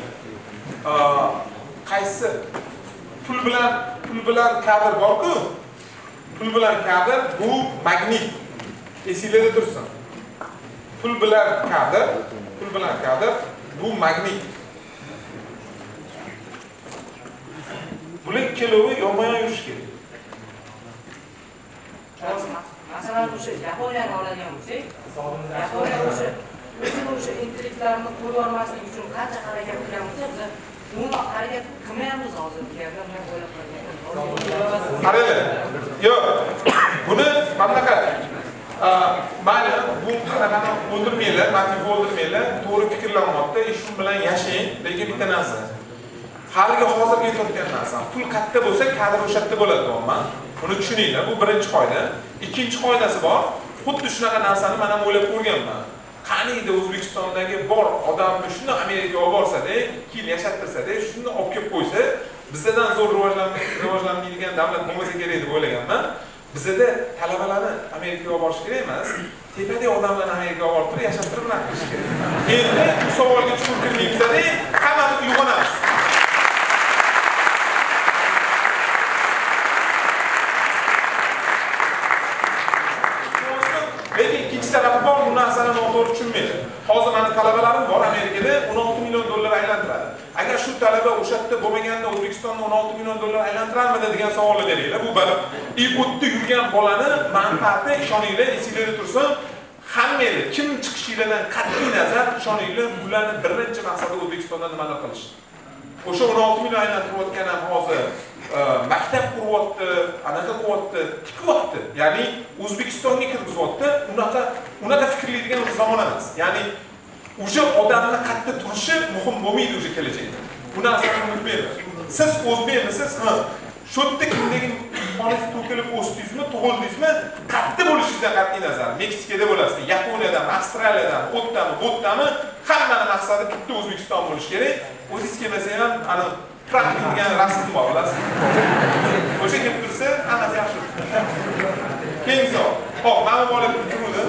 Speaker 1: Qaysi pul bilan kadr bor-ku? Pul bilan kadr bu magnit. Esingizda tursin. Pul bilan kadr bu magnit. Bular kelovi yonma-yon yurish kerak.
Speaker 11: Masalan, o'sha Yaponiyani oladigan bo'lsak, Yaponiya o'sha intellektlarni qo'llanmaslik uchun qancha harakat qilgan bo'lsa, biz umuman harakat qilmayapmiz hozir deganda men o'ylab qolganman.
Speaker 1: Qaranglar. Yo'q. Buni bunaqa mayli, bu qanaqani o'ldirmanglar, motiv o'ldirmanglar, to'g'ri fikrlanmoqda, shu bilan yashang, lekin bitta narsa. Haliga hozirga aytayotgan narsam, pul katta bo'lsa, kadr o'sha yerda bo'ladi deyapman. Buni tushuninglar, bu birinchi qoida. Ikkinchi qoidasi bor. Xuddi shunaqa narsani men ham o'ylab ko'rganman. Qaniydi O'zbekistondagi bor odamni shuni Amerikaga olib borsa-da, keyin yashattirsa-da, shuni olib kelib qo'ysa, bizdan zo'r rivojlanmaydigan davlat bo'lmasa kerak deb o'ylaganman. Bizda talabalarni Amerikaga olib borish kerak emas, tepadagi odamlarni Amerikaga olib borib yashattirib qo'yish kerak. Endi bu savolga chuqur kirmaymiz-da, hammamiz uyg'onamiz. Lekin ikkinchi tarafi bor, bu narsani noto'g'ri tushunmaydi. Hozir meni talabalarim bor Amerikada $16 million aylantiradi. Agar shu talaba o'sha yerda bo'lmaganda O'zbekistonda $16 million aylantirarmidi degan savolni beringlar. Bu bir. O'tda yurgan bolani manfaati ishoninglar, esingizda tursin. Hammangiz kim chiqishinglardan qat'iy nazar ishoninglar, bularning birinchi maqsadi O'zbekistonda nimalar qilish. O'sha 16 million aylantirayotgan ham hozir maktab quryapti, anaqa qilyapti, tikyapti. Ya'ni O'zbekistonga kirgizyapti, unaqa fikrlaydigan zamon emas. Ya'ni o'sha odamning qayerda turishi muhim bo'lmaydi o'sha kelajakda. Bu narsani unutmanglar. Siz o'zbekmisiz? Shu yerda kimligin xolis to'kilib o'sdingizmi, tug'ildingizmi, qayerda bo'lishingizdan qat'iy nazar. Meksikada bo'lasizmi, Yaponiyadan, Avstraliyadan, o'tdami, bo'tdami, hammaning maqsadi bitta O'zbekiston bo'lish kerak. O'zingiz kelmasa ham ana Tramp degan rasm bor, bilasizmi? O'sha kelib tursa, hammasi yaxshi. Keyin savol. Xo'p, mana bu olib turuvdi.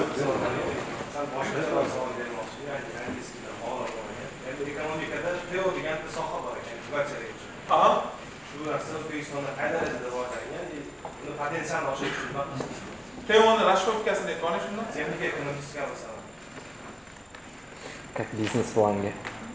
Speaker 7: Ekonomikada teo degan bir soha bor ekan, buxgalteriya uchun.
Speaker 1: Ha.
Speaker 7: Shu narsa O'zbekistonda qay darajada rivojlangan, uni potensialni oshirish uchun nima qilish kerak?
Speaker 1: Teoni rashkovkasini aytgani shundan?
Speaker 7: Texnika ekonomistika masalan.
Speaker 12: Как бизнес-планга.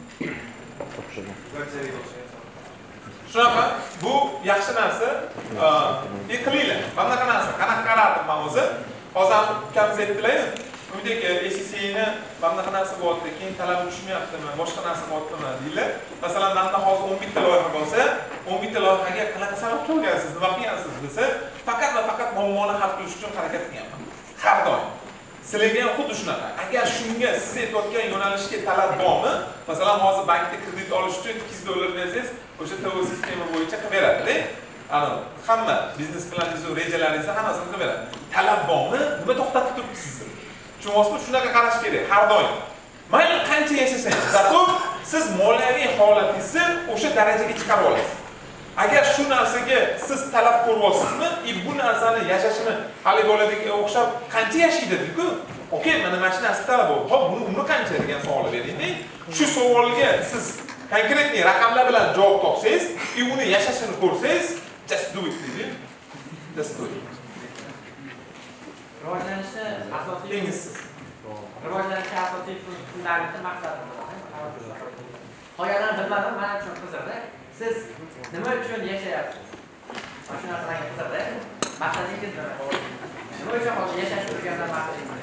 Speaker 1: Shunaqa, bu yaxshi narsa. Qilinglar. Mana bunaqa narsa. Qanaqa qarardim men o'zi? Hozir ukamiz aytdilar, uydagi SCC'ni mana bunaqa narsa bo'lyapti, keyin talab tushmayaptimi, boshqa narsa bo'lyaptimi deydilar. Masalan, menda hozir 11 ta loyiha bo'lsa, 11 ta loyihaga qanaqa sabab qilgansiz, nima qilgansiz desa, faqat va faqat muammoni hal qilish uchun harakat qilganman. Har doim. Sizlarga ham xuddi shunaqa. Agar shunga siz aytayotgan yo'nalishga talab bormi, masalan, hozir bankda kredit olish uchun $200 bersangiz, o'sha TOV sistema bo'yicha qilib beradi-da. Hamma biznes planingizni, rejalaringizni hammasini qilib beradi. Talab bormi? Nima to'xtatib turibsiz? Tushunyapsizmi? Shunaqa qarash kerak har doim. Mayli qancha yashasangiz, zato siz moliyaviy holatingizni o'sha darajaga chiqarib olasiz. Agar shu narsaga siz talab ko'ryapsizmi, bu narsani yashashini hali bo'ladiga o'xshab qancha yashaydi-ku? Okey, mana mana shu narsa talab bor. Xo'p, buni umri qancha degan savolni bering-da. Shu savolga siz konkret raqamlar bilan javob topsangiz, uni yashashini ko'rsangiz, just do it deydi. Just do it.
Speaker 11: Rivojlanishni asosiy rivojlanishni asosiy fundamenti maqsadi bo'ladi. Qoyadan bilmadim, mana shu qiziqdi. Siz nima uchun yashayapsiz? Mana shu narsalarga qiziqdi. Maqsadingiz nima? Nima uchun hozir yashash turgandan maqsadingiz?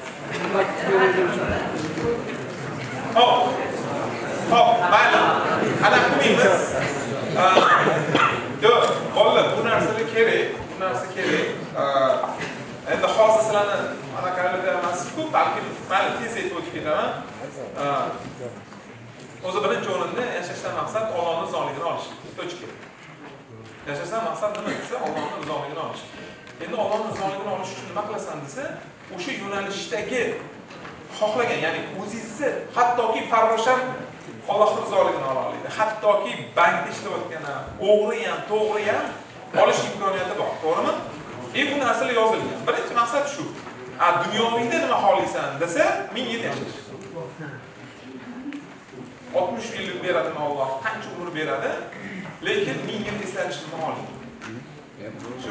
Speaker 1: Hop, mayli. Ana qilmaymiz. Yo'q, bolalar, bu narsalar kerak, bu narsa kerak. Endi hozir sizlarni anaqalarda emas-ku, balki mayli tez aytib o'tib ketaman. O'zi birinchi o'rinda yashashdan maqsad Allohning rizoliligini olish. Tochka. Yashashdan maqsad nima desa, Allohning rizoliligini olish. Endi Allohning rizoliligini olish uchun nima qilasan desa, o'sha yo'nalishdagi xohlagan, ya'ni o'zingizni hattoki farrosham Allohning rizoligini ola oladi. Hattoki bankda ishlayotgan ham, o'g'ri ham, to'g'ri ham olish imkoniyati bor, to'g'rimi? Bu narsalar yozilgan. Birinchi maqsad shu. Dunyovingda nima xohlaysan desa, 1000 yil yashash. 60 yillik beradimi Alloh, qancha umr beradi, lekin 1000 yil eslanishni xohlaydi. Shu.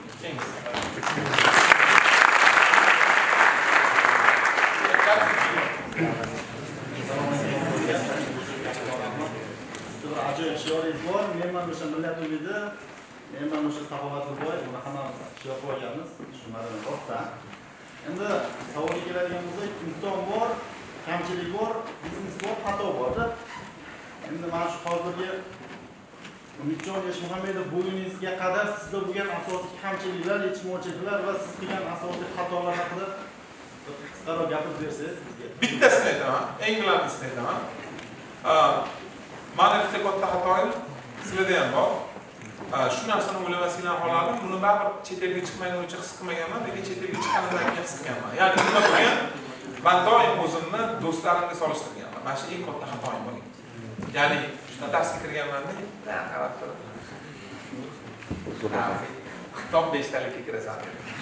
Speaker 7: Ajoyib shioringiz bor. Men ham o'sha millat umidi, men ham o'sha saxovatli boy, buni hammamiz shior qo'yganmiz. Shu marani rostdan. Endi savolga keladigan bo'lsak, inson bor, kamchilik bor, biznes bor, xato bor-da. Endi mana shu hozirgi Umidjon Eshmuhammedov bo'yingizga qadar sizda bo'lgan asosiy kamchiliklar, yetishmovchiliklar va siz qilgan asosiy xatolar haqida Qisqaroq gapirib bersangiz bizga.
Speaker 1: Bittasini aytaman, eng bilanisini aytaman. Mana bitta katta xatoim sizlarda ham bor. Shu narsani o'ylamaslikdan qolardim. Buni baribir chet elga chiqmaguncha his qilmaganman, lekin chet elga chiqqanimdan keyin his qilganman. Ya'ni nima bo'lgan? Men doim o'zimni do'stlarimga solishtirganman. Mana shu eng katta xatoim bo'lgan. Ya'ni shuna darsga kirganman-da, qarab turib. Top 5 talikka kirasan.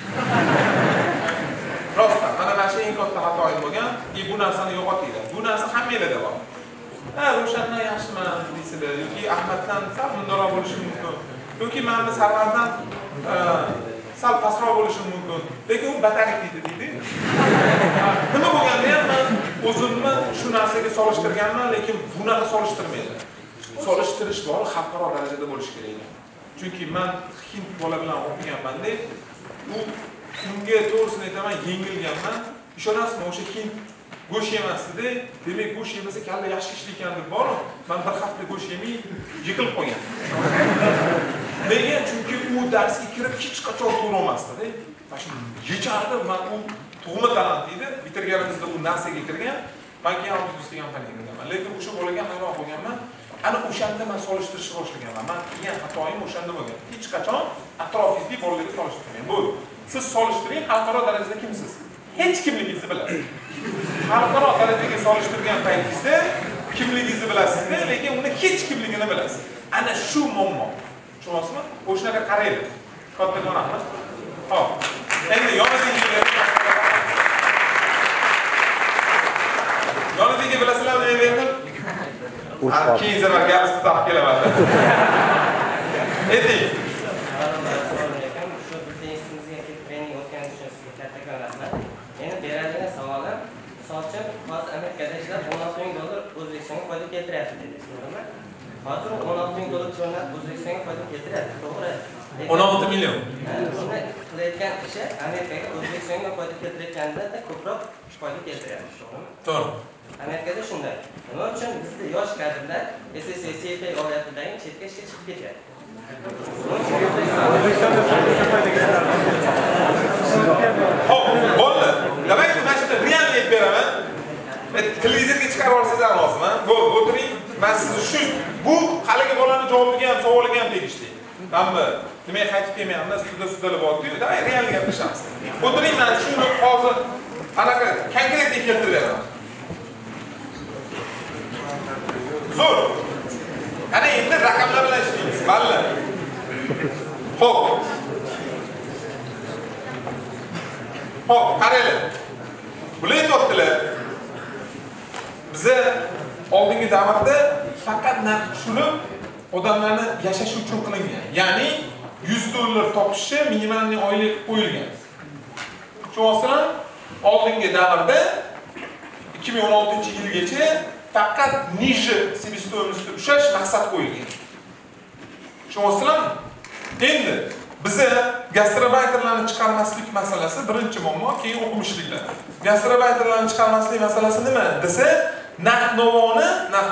Speaker 1: Rosta, mana shu eng katta xatoim bo'lgan. Bu narsani yo'qotaylik. Bu narsa hammanglarda bor. Ro'shandan yaxshiman deysizlar yoki Ahmaddan sal bundoq bo'lishi mumkin. Yoki mana Sarvardan sal pastroq bo'lishi mumkin. Lekin u batariq deydi. Nima bo'lganda ham men o'zimni shu narsaga solishtirganman, lekin bunaqa solishtirmaydi. Solishtirish bor, xalqaro darajada bo'lishi kerak. Chunki men hind bola bilan o'qiganman-da, u unga to'g'risini aytaman, yengilganman. Ishonasizmi, o'sha hind go'sht yemasdi, demak go'sht yemasa kalla yaxshi ishlaykan deb bor. Men bir hafta go'sht yemay yiqilib qolgan. Nega? Chunki u darsga kirib hech qachon to'g'rimasdi-da. Mana shu yechardi, men u tug'ma talant edi. Bitirganimizda u narsaga kirgan. Men keyin auditors degan fanga kirganman. Lekin o'sha bolaga hayron bo'lganman. Ana o'shanda men solishtirishni boshlaganman. Men keyin xatoyim o'shanda bo'lgan. Hech qachon atrofingizda bolalarga solishtirmang. Bu siz solishtiring, xalqaro darajada kimsiz? Hech kimligingizni bilasiz. Xalqaro darajaga solishtirgan paytingizda kimligingizni bilasizda, lekin uni hech kimligini bilasiz. Ana shu muammo. Tushunasizmi? O'shanaqa qaraydi. Kattakon rahmat. Xo'p. Endi yonidagi bilasizlarmi endi? Keyin zaman gapni taqib kelaman. Ayting.
Speaker 4: Hozir Amerikada ishlab $16,000 O'zbekistonga foyda keltiryapti dedingiz, to'g'rimi? Hozir $16,000 jo'nab O'zbekistonga foyda keltiryapti, to'g'ri?
Speaker 1: 16 million.
Speaker 4: Buni qilayotgan ishi Amerikaga O'zbekistonga foyda keltirayotganidan ko'proq foyda keltiryapti, to'g'rimi?
Speaker 1: To'g'ri.
Speaker 4: Amerikada shunday. Nima uchun bizda yosh kadrlar SSC CFA olayotdan chetga ishga chiqib ketyapti?
Speaker 1: Hop, bo'ldi. Demak, men shunda realni aytib beraman. Televizorga chiqarib olsangiz ham lozim, ha? Bo'ldi, o'tiring. Men sizni shu bu haligi bolaning javobiga ham, savoliga ham tegishli. Hamma nimaga qaytib kelmayapmiz, sudda bo'lyapti-yu, da realni gaplashamiz. O'tiring, men shuni hozir anaqa konkretni keltirib beraman. Zo'r. Ana endi raqamlar bilan ishlaymiz. Balli. Xo'p. Xo'p, qaranglar. Bular aytibdilar. Biza oldingi davrda faqat narx tushirib odamlarni yashash uchun qilingan. Ya'ni $100 topishi minimalniy oylik qo'yilgan. Tushunasizlar? Oldingi davrda 2016-yilgacha faqat niже себестоимостьga ushlash maqsad qo'yilgan. Tushunasizlarmi? Endi biza gastrobayterlarni chiqarmaslik masalasi birinchi muammo, keyin o'qimishliklar. Gastrobayterlarni chiqarmaslik masalasi nima desa, narx-navoni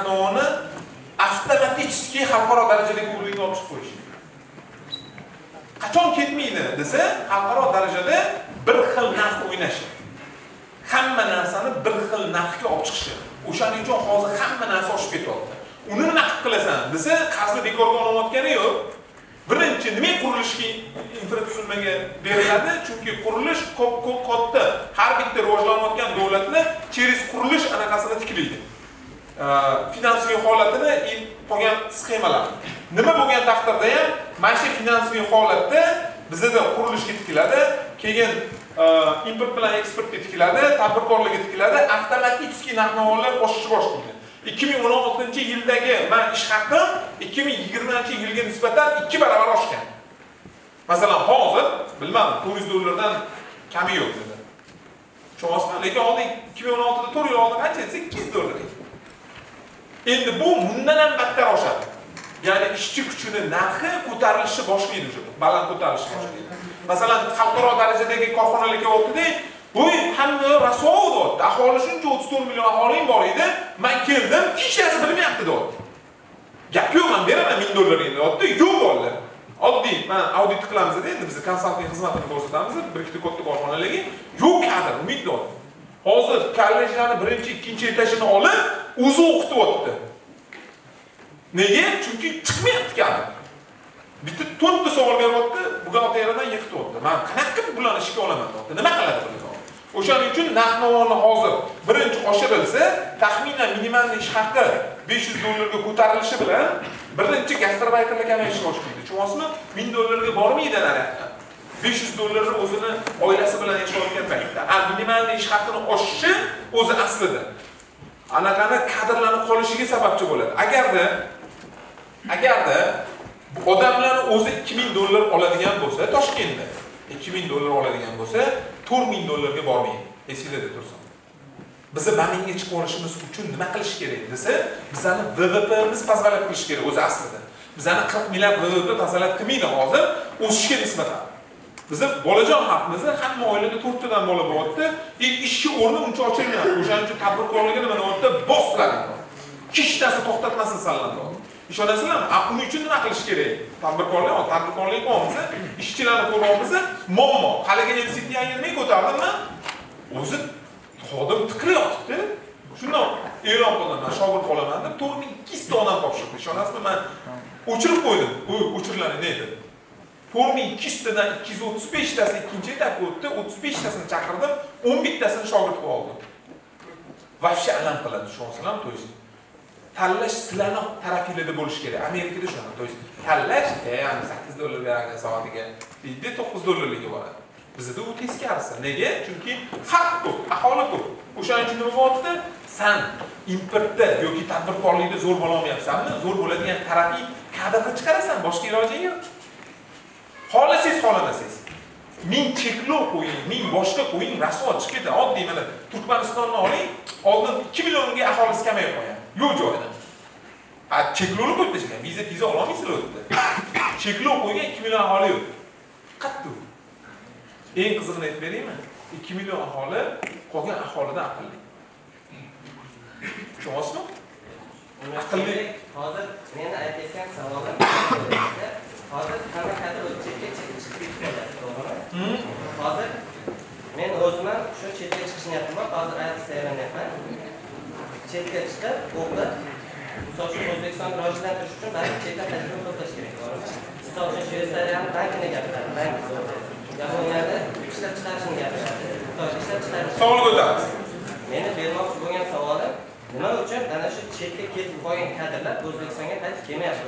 Speaker 1: avtomatik xalqaro darajadagi o'ringa olib chiqib qo'yish. Qachon ketmaydi desa, xalqaro darajada bir xil narx o'ynashi. Hamma narsani bir xil narxga olib chiqishi. O'shaning uchun hozir hamma narsa oshib ketyapti. Uni nima qilasan desa, qarzni bekorga olmayotgani yo'q. Birinchi nima qurilishga infratuzilmaga beriladi? Chunki qurilish ko'p katta. Har bitta rivojlanayotgan davlatlar через qurilish anaqasini tiklaydi. Finansiy holatini qolgan sxemalar. Nima bo'lgan taqdirda ham mana shu finansiy holatda bizda qurilishga tikiladi, keyin import bilan eksportga tikiladi, tadbirkorlikka tikiladi, avtomatik narx-navolar oshishni boshlaydi. 2016-yildagi men ish haqim 2020-yilga nisbatan 2 barobar oshgan. Masalan, hozir bilmadim, $400 kami yo'q bizda. Tushunasizmi? Lekin oldin 2016da 4 yil oldin qancha edi? $8. Endi bu bundan ham battar oshadi. Ya'ni ishchi kuchini narxi ko'tarilishi boshlaydi o'sha, baland ko'tarilishi boshlaydi. Masalan, xalqaro darajadagi korxonalarga o'tdi, bu hamma rasvo deyapti. Aholi shuncha 34 million aholing bor edi, men keldim, hech narsa bilmayapti deyapti. Gap yo'q, men beraman $1000 deyapti. Yo'q bolalar. Oddiy, men audit qilamiz endi biz konsalting xizmatini ko'rsatamiz, bir ikkita katta korxonalarga yo'q kadr, umid deyapti. Hozir kollejlarni birinchi, ikkinchi etajini olib, o'zi o'qityapti. Nega? Chunki chiqmayapti kadr. Bitta 4 ta savol beryapti, buxgalteriyadan yiqityapti. Men qanaqa bularni ishga olaman deyapti. Nima qiladi bular? O'shaning uchun narx-navoni hozir birinchi oshirilsa, taxminan minimal ish haqi $500 ga ko'tarilishi bilan birinchi gastrobayterlar kamayishga boshlaydi. Tushunasizmi? $1000 ga bormaydi narxi. $500 o'zini oilasi bilan yashayotgan paytda, minimal ish haqini oshishi o'zi aslida anaqani kadrlarning qolishiga sababchi bo'ladi. Agarda odamlarning o'zi $2000 oladigan bo'lsa, Toshkentda $2000 oladigan bo'lsa, $4000 ga bormaydi. Esingizda tursin. Bizni maminga chiqib olishimiz uchun nima qilish kerak desa, bizning VVP'miz pazalat qilish kerak o'zi aslida. Bizning 40 milliard VVP pazalat qilmaydi hozir, o'sishga nisbatan. Bizim bolajon haqimizni hamma oilada 4 tadan bola bo'lyapti. Ishchi o'rni uncha ochilmayapti. O'shaning uchun tadbirkorlikni mana bu yerda boslanadi. Kishtasi to'xtatmasin sanaladi. Ishonasizlarmi? Uning uchun nima qilish kerak? Tadbirkorlik qilamiz, ishchilarni ko'ramiz, muammo. Haligacha insidiya yetmay ko'tardimmi? O'zi xodim tiqlayapti. Shundan e'lon qilaman, shogird qolaman deb 4200 ta odam topshirdi. Ishonasizmi? Men o'chirib qo'ydim. O'chiriladi neydi? 4200 tadan 235 tasi ikkinchi etapga o'tdi, 35 tasini chaqirdim, 11 tasini shogird qilib oldim. Vafsha alam qiladi, tushunasizlarmi? To есть tanlash sizlarning tarafingizda bo'lish kerak. Amerikada shunaqa. To есть tanlash, ya'ni $8 beradi soatiga, deydi $9 ga boradi. Bizda u teskarisi. Nega? Chunki xalq ko'p, aholi ko'p. O'shaning uchun nima bo'lyapti? Sen importda yoki tadbirkorlikda zo'r bo'la olmayapsanmi? Zo'r bo'ladigan tarafing kadrni chiqarasan, boshqa ilojing yo'q. Xohlasangiz, xohlamasangiz. 1000 cheklov qo'ying, 1000 boshqa qo'ying, rasvo chiqib ketadi. Oddiy mana Turkmanistonni oling, oldin 2 millionga aholisi kamayib qo'ygan. Yo'q joyida. Cheklovni qo'yib tashlangan. Viza ola olmaysizlar o'tdi. Cheklov qo'ygan 2 million aholi yo'q. Qattiq. Eng qizig'ini aytib beraymi? 2 million aholi qolgan aholidan aqlli. Tushunasizmi? Aqlli.
Speaker 4: Hozir meni aytayotgan savolim hozir hamma kadr o'tib chiqib ketadi, to'g'rimi? Hozir men o'zimam shu chetga chiqish niyatim bor. Hozir aytib saylanayapman. Chetga chiqib, o'qib, misol uchun O'zbekiston rivojlantirish uchun barcha chetdan tajriba to'plash kerak, to'g'rimi? Misol uchun Shveysariyaning bankini gapiradi, bank Yaponiyada ishlab chiqarishni gapiradi. Xitoyda ishlab chiqarish.
Speaker 1: Savol ko'taramiz.
Speaker 4: Meni bermoqchi bo'lgan savolim, nima uchun ana shu chetga ketib qolgan kadrlar O'zbekistonga qaytib kelmayapti?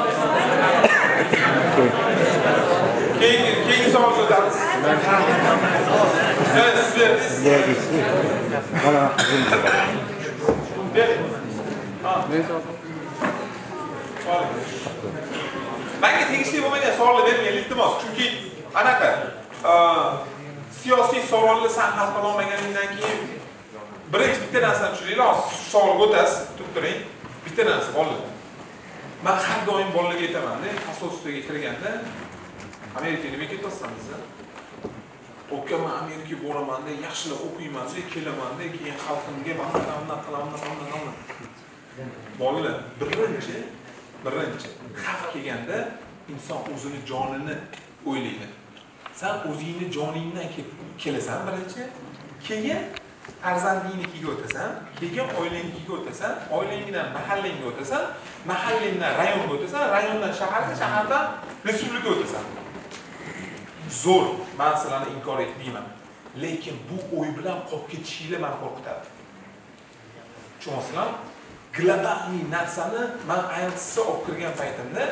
Speaker 1: Keyingi savol ko'taramiz. Menga tegishli bo'lmagan savollar bermang, iltimos. Chunki anaqa siyosiy savolni san hal qila olmaganingdan keyin bitta narsani tushuninglar, savol o'tasiz, tuturing. Bitta narsa bolalar. Men har doim bolalarga aytaman-da, asosiyga kirganda Amerikaga nima ketyapsiz? O'ka men Amerikaga boraman-da, yaxshilab o'qiyman-da, kelaman-da, keyin xalqimga mana qilaman. Bolalar, birinchi xavf kelganda inson o'zini jonini o'ylaydi. Sen o'zingni joningdan kelasan birinchi, keyin farzandingnikiga o'tasan, keyin oilangnikiga o'tasan, oilangdan mahallangga o'tasan, mahallangdan rayonga o'tasan, rayondan shaharga, shahardan respublikaga o'tasan. Zo'r, men sizlarni inkor etmayman. Lekin bu o'y bilan qolib ketishinglar meni qo'rqitadi. Tushunasizlarmi? Globalniy narsani men IELTS'ga olib kirgan paytimda,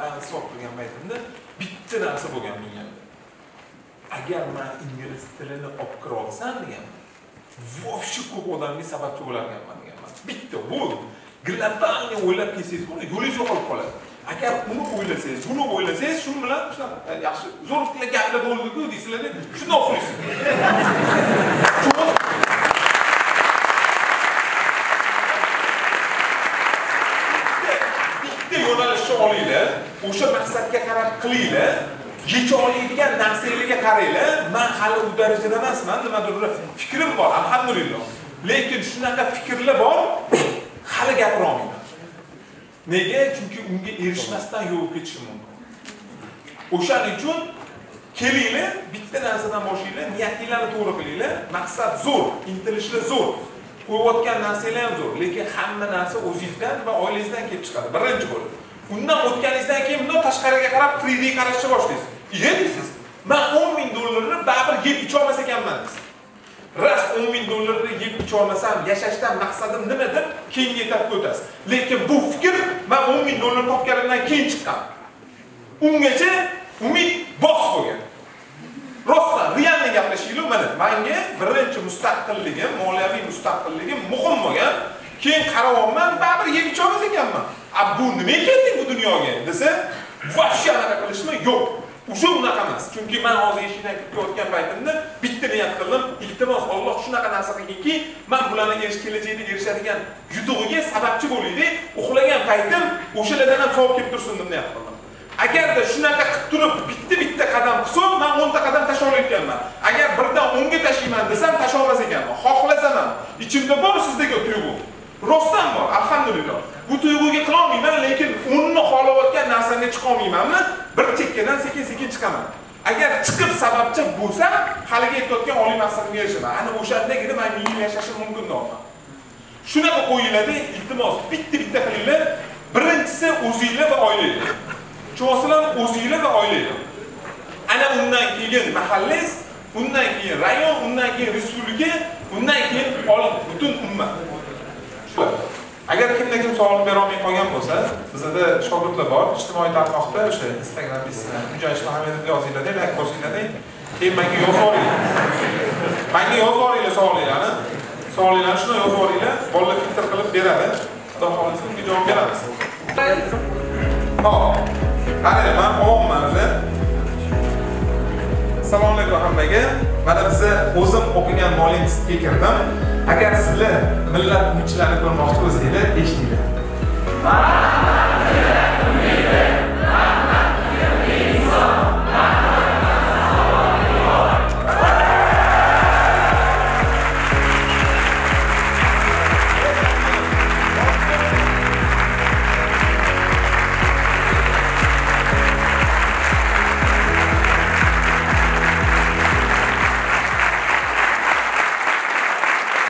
Speaker 1: bitta narsa bo'lgan miyamda. Agar men ingliz tilini olib kira olsam degan, vobshe ko'p odamga sababchi bo'larganman deganman. Bitta bu globalniy o'ylab kelsangiz, buni yo'lingiz yo'qolib qoladi. Agar uni o'ylasangiz, buni o'ylasangiz, shu bilan yaxshi zo'r gaplar bo'ldi-ku deysizlar-da, shunday o'qiysiz. Yo'nalishni olinglar, o'sha maqsadga qarab qilinglar, yecha oladigan narsalarga qaranglar. Men hali u darajada emasman, nimadir fikrim bor, alhamdulillah. Lekin shunaqa fikrlar bor, hali gapira olmayman. Nega? Chunki unga erishmasdan yo'q ketishi mumkin. O'shaning uchun kelinglar, bitta narsadan boshlayinglar, niyatinglarni to'g'ri qilinglar. Maqsad zo'r, intilishlar zo'r. Qo'yayotgan narsalar ham zo'r, lekin hamma narsa o'zingizdan va oilangizdan kelib chiqadi. Birinchi bo'lib. Undan o'tganingizdan keyin bunday tashqariga qarab 3D qarashga boshlaysiz. Iya deysiz. Men $10,000 baribir yeb icha olmas ekanman deysiz. Rast $10,000 yeb icha olmasam, yashashdan maqsadim nima deb keyin yetarib o'tasiz. Lekin bu fikr men $10,000 topganimdan keyin chiqqan. Ungacha umid bos bo'lgan. Rostdan, realni gaplashaylik, mana menga birinchi mustaqilligim, moliyaviy mustaqilligim muhim bo'lgan. Keyin qarayapman, baribir yeb icha olmas ekanman. Bu nima keldik bu dunyoga desa, vahshiy anaqa qilishmi? Yo'q. O'sha unaqa emas. Chunki men hozir eshikdan kirib o'tgan paytimda bitta niyat qildim. Iltimos Alloh shunaqa narsa qilganki, men bularni kelajakda erishadigan yutug'iga sababchi bo'laylik. Uxlagan paytim o'shalardan ham savob kelib tursin deb niyat qildim. Agarda shunaqa qilib turib bitta qadam qilsam, men 10 ta qadam tashlayotganman. Agar birdan 10 ga tashlayman desam, tasholmas ekanman. Xohlasam ham ichimda bor sizdagi tuyg'u. Rostdan bor, alhamdulillah. Bu tuyg'uga qila olmayman, lekin uni xohlayotgan narsaga chiqa olmaymanmi? Bir chekkadan sekin-sekin chiqaman. Agar chiqib sababchi bo'lsam, haliga yetayotgan oliy maqsadimga erishaman. Ana o'shandagina men 1000 yil yashashim mumkin deyapman. Shunaqa qo'yiladi, iltimos, bitta qilinglar. Birinchisi o'zingizlar va oilangiz. Cho'silar o'zingizlar va oilangiz. Ana undan keyin mahallangiz, undan keyin rayon, undan keyin respublika, undan keyin butun ummat. Agar kimda kim savol bera olmay qolgan bo'lsa, bizda shogirdlar bor, ijtimoiy tarmoqda o'sha Instagram, Mujoy Muhammadov yozinglar, like bosinglar, keyin menga yozib oringlar. Menga yozib oringlar savollarni. Savollarni shuni yozib oringlar, bolalar filtr qilib beradi. Xudo xolisa unga javob beramiz. Hop. Qarang, men o'g'limman. Assalomu alaykum hammaga. Mana biz o'zim o'qigan Moliya institutiga kirdim. Agar sizlar millat umidchilarini ko'rmoqchi bo'lsanglar, eshitinglar.